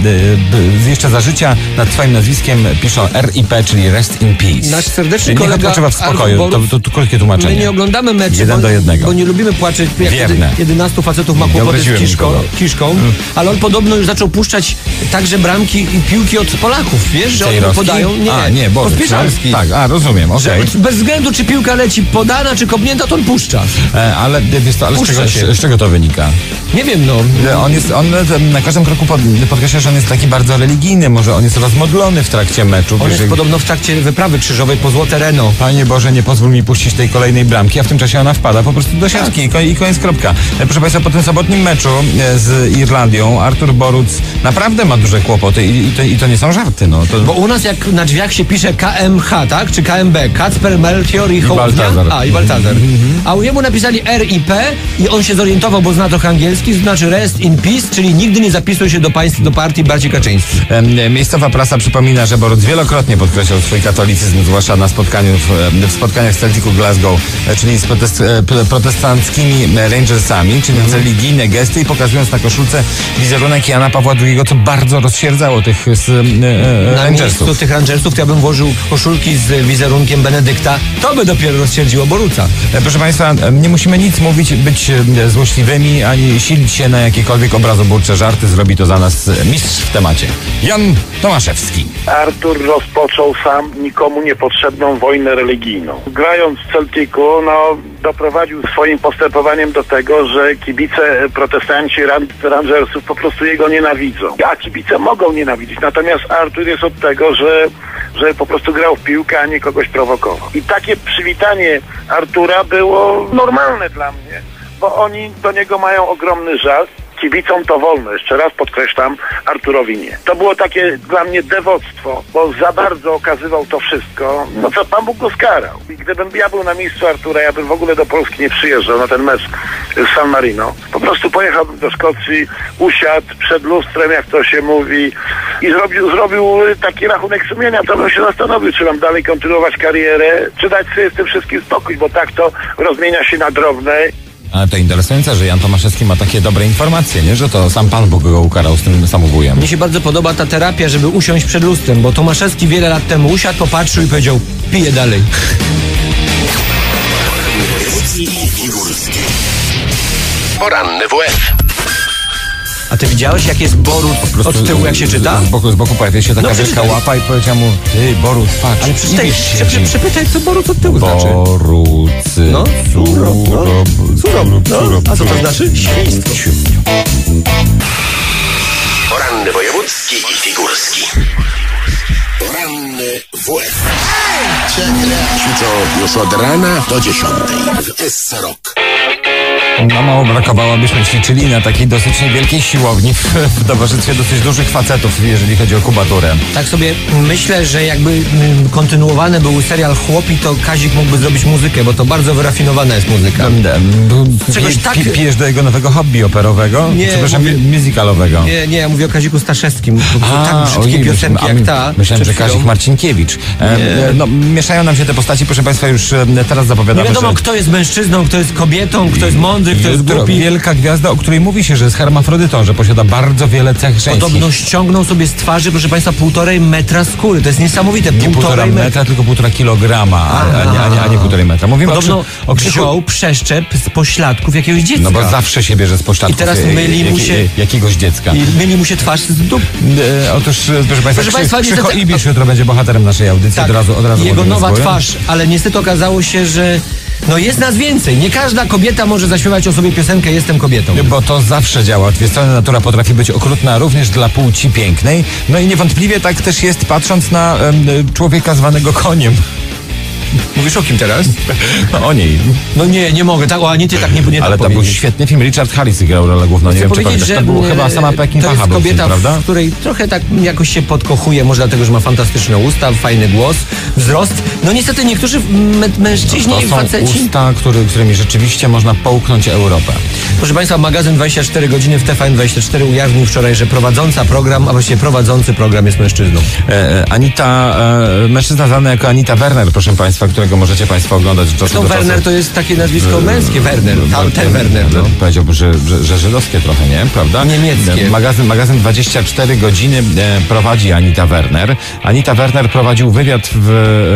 Speaker 1: y, jeszcze za życia nad swoim nazwiskiem piszą R I P, czyli Rest in Peace.
Speaker 2: Nasz serdeczny
Speaker 1: Niech
Speaker 2: kolega
Speaker 1: odpoczywa w spokoju, to, to, to krótkie tłumaczenie.
Speaker 2: My nie oglądamy meczy,
Speaker 1: Jeden
Speaker 2: bo,
Speaker 1: do jednego.
Speaker 2: bo nie lubimy płaczeć, jak jedenastu facetów ma kłopoty z kiszką, kiszką mm. ale on podobno już zaczął puszczać także bramki i piłki od Polaków, wiesz, że oni podają... Nie,
Speaker 1: a, nie, bo
Speaker 2: Pospieszalski.
Speaker 1: Tak, a rozumiem, okej. Okay.
Speaker 2: Bez względu, czy piłka leci podana, czy kopnięta, to on puszcza.
Speaker 1: E, ale wiesz to, ale z czego, z, z czego to wynika?
Speaker 2: Nie wiem, no.
Speaker 1: On jest, on na każdym kroku pod, podkreśla, że on jest taki bardzo religijny, może on jest rozmodlony w trakcie meczu.
Speaker 2: On jest podobno w trakcie wyprawy krzyżowej po Złote Reno.
Speaker 1: Panie Boże, nie pozwól mi puścić tej kolejnej bramki, a w tym czasie ona wpada po prostu do siatki tak. i koniec, kropka. Proszę Państwa, po tym sobotnim meczu z Irlandią Artur Boruc naprawdę ma duże kłopoty i, i, to, i to nie są żarty. No. To...
Speaker 2: Bo u nas jak na drzwiach się pisze K M H, tak? Czy K M B? Kacper, Melchior i Hołownia? A, i Baltazar. Mhm. A u niemu napisali R I P i on się zorientował, bo zna trochę angielski, znaczy Rest in Peace, czyli nigdy nie zapisuj się do państw, do partii Bardziej Kaczyński.
Speaker 1: Miejscowa prasa przypomina, że Boruc wielokrotnie podkreślał swój katolicyzm, zwłaszcza na spotkaniu w, w spotkaniach z Celticu Glasgow, czyli z protest, protestanckimi Rangersami, czyli mm. religijne gesty i pokazując na koszulce wizerunek Jana Pawła drugiego, co bardzo rozsierdzało tych z, e,
Speaker 2: na
Speaker 1: Rangersów.
Speaker 2: Na miejscu tych Rangersów to ja bym włożył koszulki z wizerunkiem Benedykta. To by dopiero rozsierdziło Boruca.
Speaker 1: Proszę Państwa, nie musimy nic mówić, być złośliwymi, ani silić się na jakiekolwiek obrazoburcze żarty. Zrobi to za nas mistrz w temacie. Jan Tomaszewski.
Speaker 13: Artur rozpoczął sam nikomu niepotrzebną wojnę religijną. Grając w Celticu, no, doprowadził swoim postępowaniem do tego, że kibice protestanci Rangersów po prostu jego nienawidzą. A kibice mogą nienawidzić. Natomiast Artur jest od tego, że, że po prostu grał w piłkę, a nie kogoś prowokował. I takie przywitanie Artura było normalne dla mnie, bo oni do niego mają ogromny żal. kibicom to wolno, jeszcze raz podkreślam, Arturowi nie. To było takie dla mnie dewoctwo, bo za bardzo okazywał to wszystko, no co Pan Bóg go skarał. I gdybym ja był na miejscu Artura, ja bym w ogóle do Polski nie przyjeżdżał na ten mecz z San Marino. Po prostu pojechałbym do Szkocji, usiadł przed lustrem, jak to się mówi, i zrobił, zrobił taki rachunek sumienia, to bym się zastanowił, czy mam dalej kontynuować karierę, czy dać sobie z tym wszystkim spokój, bo tak to rozmienia się na drobne.
Speaker 1: Ale to interesujące, że Jan Tomaszewski ma takie dobre informacje, nie? Że to sam Pan Bóg go ukarał z tym samobójem.
Speaker 2: Mnie się bardzo podoba ta terapia, żeby usiąść przed lustrem, bo Tomaszewski wiele lat temu usiadł, popatrzył i powiedział: piję dalej.
Speaker 4: Poranny W F.
Speaker 2: A ty widziałeś, jak jest Borut od tyłu, jak się czyta?
Speaker 1: Z boku, z boku pojawia się taka
Speaker 2: No,
Speaker 1: wielka
Speaker 2: przeczytaj.
Speaker 1: łapa i powiedział mu: ty, Borut, patrz.
Speaker 2: Ale przeczytaj,
Speaker 1: Ibisz
Speaker 2: prze,
Speaker 1: siedzi.
Speaker 2: prze, przepytaj, co Borut od tyłu znaczy.
Speaker 1: Borut,
Speaker 2: No,
Speaker 1: surop, surop, surop, surop.
Speaker 2: A co to znaczy? Świństwo.
Speaker 4: Poranny wojewódzki i figurski. Poranny W F. Ćwiczą już od rana do dziesiątej w S R O K.
Speaker 1: No mało brakowało, byśmy ćwiczyli na takiej dosyć niewielkiej siłowni w, w towarzystwie dosyć dużych facetów, jeżeli chodzi o kubaturę.
Speaker 2: Tak sobie myślę, że jakby mm, kontynuowany był serial Chłopi, to Kazik mógłby zrobić muzykę, bo to bardzo wyrafinowana jest muzyka. Czegoś
Speaker 1: Pi-
Speaker 2: tak...
Speaker 1: pi- Pijesz do jego nowego hobby operowego?
Speaker 2: Nie,
Speaker 1: Przepraszam,
Speaker 2: mówię-
Speaker 1: musicalowego.
Speaker 2: Nie, nie, ja mówię o Kaziku Staszewskim. Po prostu
Speaker 1: A,
Speaker 2: tak brzydkie
Speaker 1: ojej,
Speaker 2: piosenki
Speaker 1: myślałem-
Speaker 2: jak ta.
Speaker 1: Myślałem, że
Speaker 2: przed chwilą.
Speaker 1: Kazik Marcinkiewicz. E,
Speaker 2: Nie.
Speaker 1: no, mieszają nam się te postaci, proszę Państwa, już e, teraz
Speaker 2: Nie
Speaker 1: zapowiadamy,
Speaker 2: wiadomo,
Speaker 1: że...
Speaker 2: kto jest mężczyzną, kto jest kobietą, kto jest mądry, kto jest
Speaker 1: Jutro
Speaker 2: głupi.
Speaker 1: wielka gwiazda, o której mówi się, że jest hermafrodytą, że posiada bardzo wiele cech żeńskich.
Speaker 2: Podobno ściągnął sobie z twarzy, proszę Państwa, półtorej metra skóry. To jest niesamowite.
Speaker 1: Nie półtora
Speaker 2: metra.
Speaker 1: metra, tylko półtora kilograma, a, a, nie, a, nie, a nie półtorej metra. Mówimy
Speaker 2: Podobno
Speaker 1: o, Krzy- o Krzysiu.
Speaker 2: wziął przeszczep z pośladków jakiegoś dziecka.
Speaker 1: No bo zawsze się bierze z pośladków
Speaker 2: I teraz
Speaker 1: e,
Speaker 2: myli mu
Speaker 1: jak-
Speaker 2: się-
Speaker 1: jakiegoś dziecka.
Speaker 2: I myli mu się twarz z dup.
Speaker 1: E, otóż, e, proszę Państwa,
Speaker 2: Proszę Państwa,
Speaker 1: Krzycho
Speaker 2: niestety-
Speaker 1: Ibisz jutro będzie bohaterem naszej audycji.
Speaker 2: Tak,
Speaker 1: od razu, od razu
Speaker 2: jego
Speaker 1: mówimy z
Speaker 2: nowa
Speaker 1: góry.
Speaker 2: twarz, ale niestety okazało się, że no jest nas więcej. Nie każda kobieta może zaśpiewać o sobie piosenkę Jestem kobietą.
Speaker 1: Bo to zawsze działa. Od dwie strony natura potrafi być okrutna również dla płci pięknej. No i niewątpliwie tak też jest, patrząc na em, człowieka zwanego koniem.
Speaker 2: Mówisz o kim teraz?
Speaker 1: No o niej.
Speaker 2: No nie, nie mogę. Tak, o Anity tak nie, nie
Speaker 1: Ale
Speaker 2: tak
Speaker 1: to był
Speaker 2: powiedzieć.
Speaker 1: świetny film. Richard Harris grał rolę główną. Nie
Speaker 2: Chcę
Speaker 1: wiem, czy
Speaker 2: powiedzieć,
Speaker 1: pamiętasz. To było
Speaker 2: e,
Speaker 1: chyba sama
Speaker 2: to
Speaker 1: Peckinpah
Speaker 2: jest
Speaker 1: był film,
Speaker 2: kobieta,
Speaker 1: prawda?
Speaker 2: w której trochę tak jakoś się podkochuje, może dlatego, że ma fantastyczne usta, fajny głos, wzrost. No niestety niektórzy mę- mężczyźni
Speaker 1: To
Speaker 2: i
Speaker 1: są
Speaker 2: faceci...
Speaker 1: usta, który, którymi rzeczywiście można połknąć Europę.
Speaker 2: Proszę Państwa, magazyn dwadzieścia cztery godziny w T V N dwadzieścia cztery ujawnił wczoraj, że prowadząca program, a właściwie prowadzący program jest mężczyzną.
Speaker 1: E, Anita, e, mężczyzna znany jako Anita Werner, proszę Państwa, którego możecie Państwo oglądać od czasu
Speaker 2: To
Speaker 1: do
Speaker 2: Werner
Speaker 1: czasu.
Speaker 2: to jest takie nazwisko męskie, Werner, tam ten Werner. No.
Speaker 1: Powiedziałbym, że, że, że żydowskie trochę, nie? Prawda?
Speaker 2: Niemieckie.
Speaker 1: E, Magazyn, magazyn dwadzieścia cztery godziny e, prowadzi Anita Werner. Anita Werner prowadził wywiad w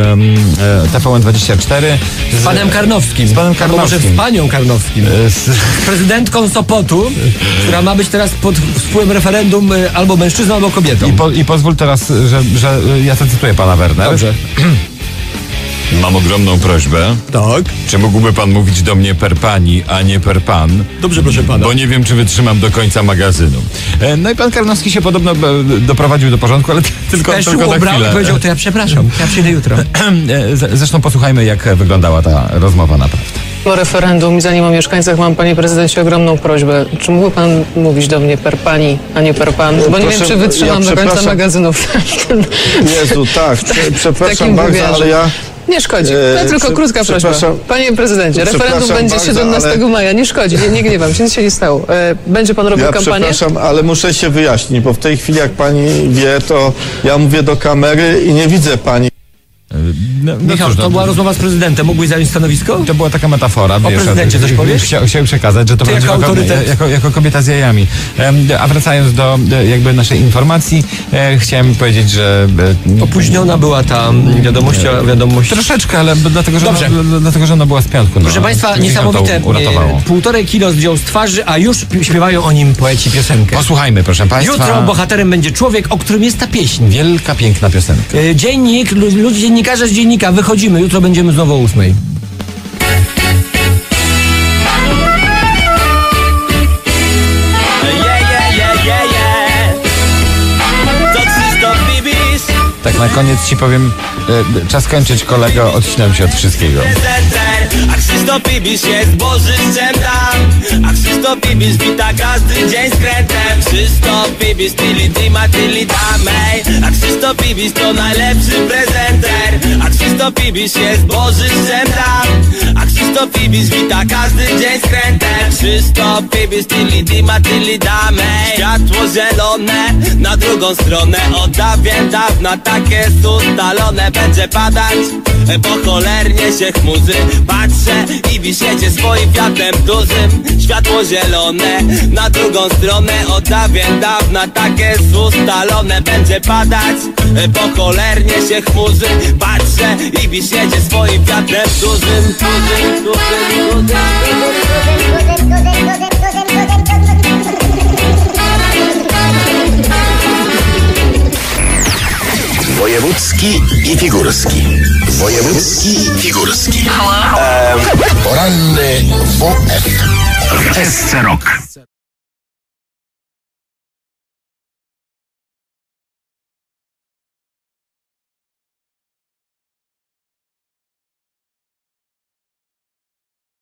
Speaker 1: e, T V N dwadzieścia cztery
Speaker 2: Z panem Karnowskim.
Speaker 1: Z panem
Speaker 2: Albo
Speaker 1: Karnowskim.
Speaker 2: może z panią Karnowskim.
Speaker 1: E, z,
Speaker 2: Z prezydentką Sopotu, która ma być teraz pod wpływem referendum y, albo mężczyzną, albo kobietą.
Speaker 1: I, po, I pozwól teraz, że, że ja zacytuję pana Werner.
Speaker 2: Dobrze.
Speaker 1: Mam ogromną prośbę.
Speaker 2: Tak.
Speaker 1: Czy mógłby pan mówić do mnie per pani, a nie per pan?
Speaker 2: Dobrze, proszę pana.
Speaker 1: Bo nie wiem, czy wytrzymam do końca magazynu. E, No i pan Karnowski się podobno e, doprowadził do porządku, ale tylko,
Speaker 2: Peszył,
Speaker 1: tylko na
Speaker 2: ubrał
Speaker 1: chwilę.
Speaker 2: i powiedział, to ja przepraszam, ja przyjdę jutro.
Speaker 1: E, z- Zresztą posłuchajmy, jak wyglądała ta rozmowa naprawdę.
Speaker 14: O referendum i zanim o mieszkańcach mam, panie prezydencie, ogromną prośbę. Czy mógłby pan mówić do mnie per pani, a nie per pan? Bo nie
Speaker 15: Proszę,
Speaker 14: wiem, czy wytrzymam
Speaker 15: ja
Speaker 14: do końca
Speaker 15: przepraszam.
Speaker 14: magazynu. w ten-
Speaker 15: Jezu, tak, prze,
Speaker 14: takim
Speaker 15: przepraszam bardzo,
Speaker 14: wywiadzie.
Speaker 15: ale ja...
Speaker 14: Nie szkodzi.
Speaker 15: E,
Speaker 14: To tylko
Speaker 15: prze-
Speaker 14: krótka prośba.
Speaker 15: przepraszam.
Speaker 14: Panie prezydencie, referendum
Speaker 15: Przepraszam
Speaker 14: będzie
Speaker 15: bardzo,
Speaker 14: siedemnastego maja. Nie szkodzi, nie, nie gniewam się, nic się nie stało. E, Będzie pan robił
Speaker 15: Ja
Speaker 14: kampanię?
Speaker 15: przepraszam, ale muszę się wyjaśnić, bo w tej chwili, jak pani wie, to ja mówię do kamery i nie widzę pani.
Speaker 1: No, no
Speaker 2: Michał,
Speaker 1: cóż,
Speaker 2: to
Speaker 1: no,
Speaker 2: była rozmowa z prezydentem. Mógłbyś zająć stanowisko?
Speaker 1: To była taka metafora.
Speaker 2: O
Speaker 1: wiesz,
Speaker 2: prezydencie coś powiesz?
Speaker 1: Chciał, chciałem przekazać, że to
Speaker 2: Ty
Speaker 1: będzie
Speaker 2: jako
Speaker 1: jako,
Speaker 2: autorytet.
Speaker 1: jako, jako kobieta z jajami. Em, A wracając do e, jakby naszej informacji, e, chciałem powiedzieć, że... e,
Speaker 2: Opóźniona była ta wiadomość, wiadomość.
Speaker 1: Troszeczkę, ale b- dlatego, że,
Speaker 2: Dobrze.
Speaker 1: ona, dlatego, że ona była z piątku. No.
Speaker 2: Proszę Państwa,
Speaker 1: Gdzieś nam to
Speaker 2: niesamowite.
Speaker 1: uratowało.
Speaker 2: e, Półtorej kilo zdjął z twarzy, a już pi- śpiewają o nim poeci piosenkę.
Speaker 1: Posłuchajmy, proszę Państwa.
Speaker 2: Jutro bohaterem będzie człowiek, o którym jest ta pieśń.
Speaker 1: Wielka, piękna piosenka.
Speaker 2: E, Dziennik, lu- ludzie, dziennikarze z dziennika, wychodzimy. Jutro będziemy znowu o ósmej.
Speaker 16: Yeah, yeah, yeah, yeah, yeah. To Krzysztof Ibisz
Speaker 1: Tak na koniec ci powiem, e, czas kończyć, kolego, odcinam się od wszystkiego.
Speaker 16: A Krzysztof Ibisz jest bożyszczem tam. A Krzysztof Ibisz wita każdy dzień skrętem. Krzysztof Ibisz tyli dima tyli damej. A Krzysztof Ibisz to najlepszy prezenter. A Krzysztof Ibisz jest bożyszczem tam. A Krzysztof Ibisz wita każdy dzień skrętem. Krzysztof Ibisz tyli dima tyli damej. Światło zielone na drugą stronę. Od dawien dawna tak jest ustalone. Będzie padać, bo cholernie się chmurzy. Patrzę i wisiecie swoim Fiatem dużym. Światło zielone na drugą stronę. Od dawien dawna tak jest ustalone. Będzie padać, bo cholernie się chmurzy. Patrzę i wisiecie swoim Fiatem dużym, dużym, dużym, dużym.
Speaker 4: Wojewódzki i figurski. Wojewódzki i figurski. Um, poranny W F. W S C Rock.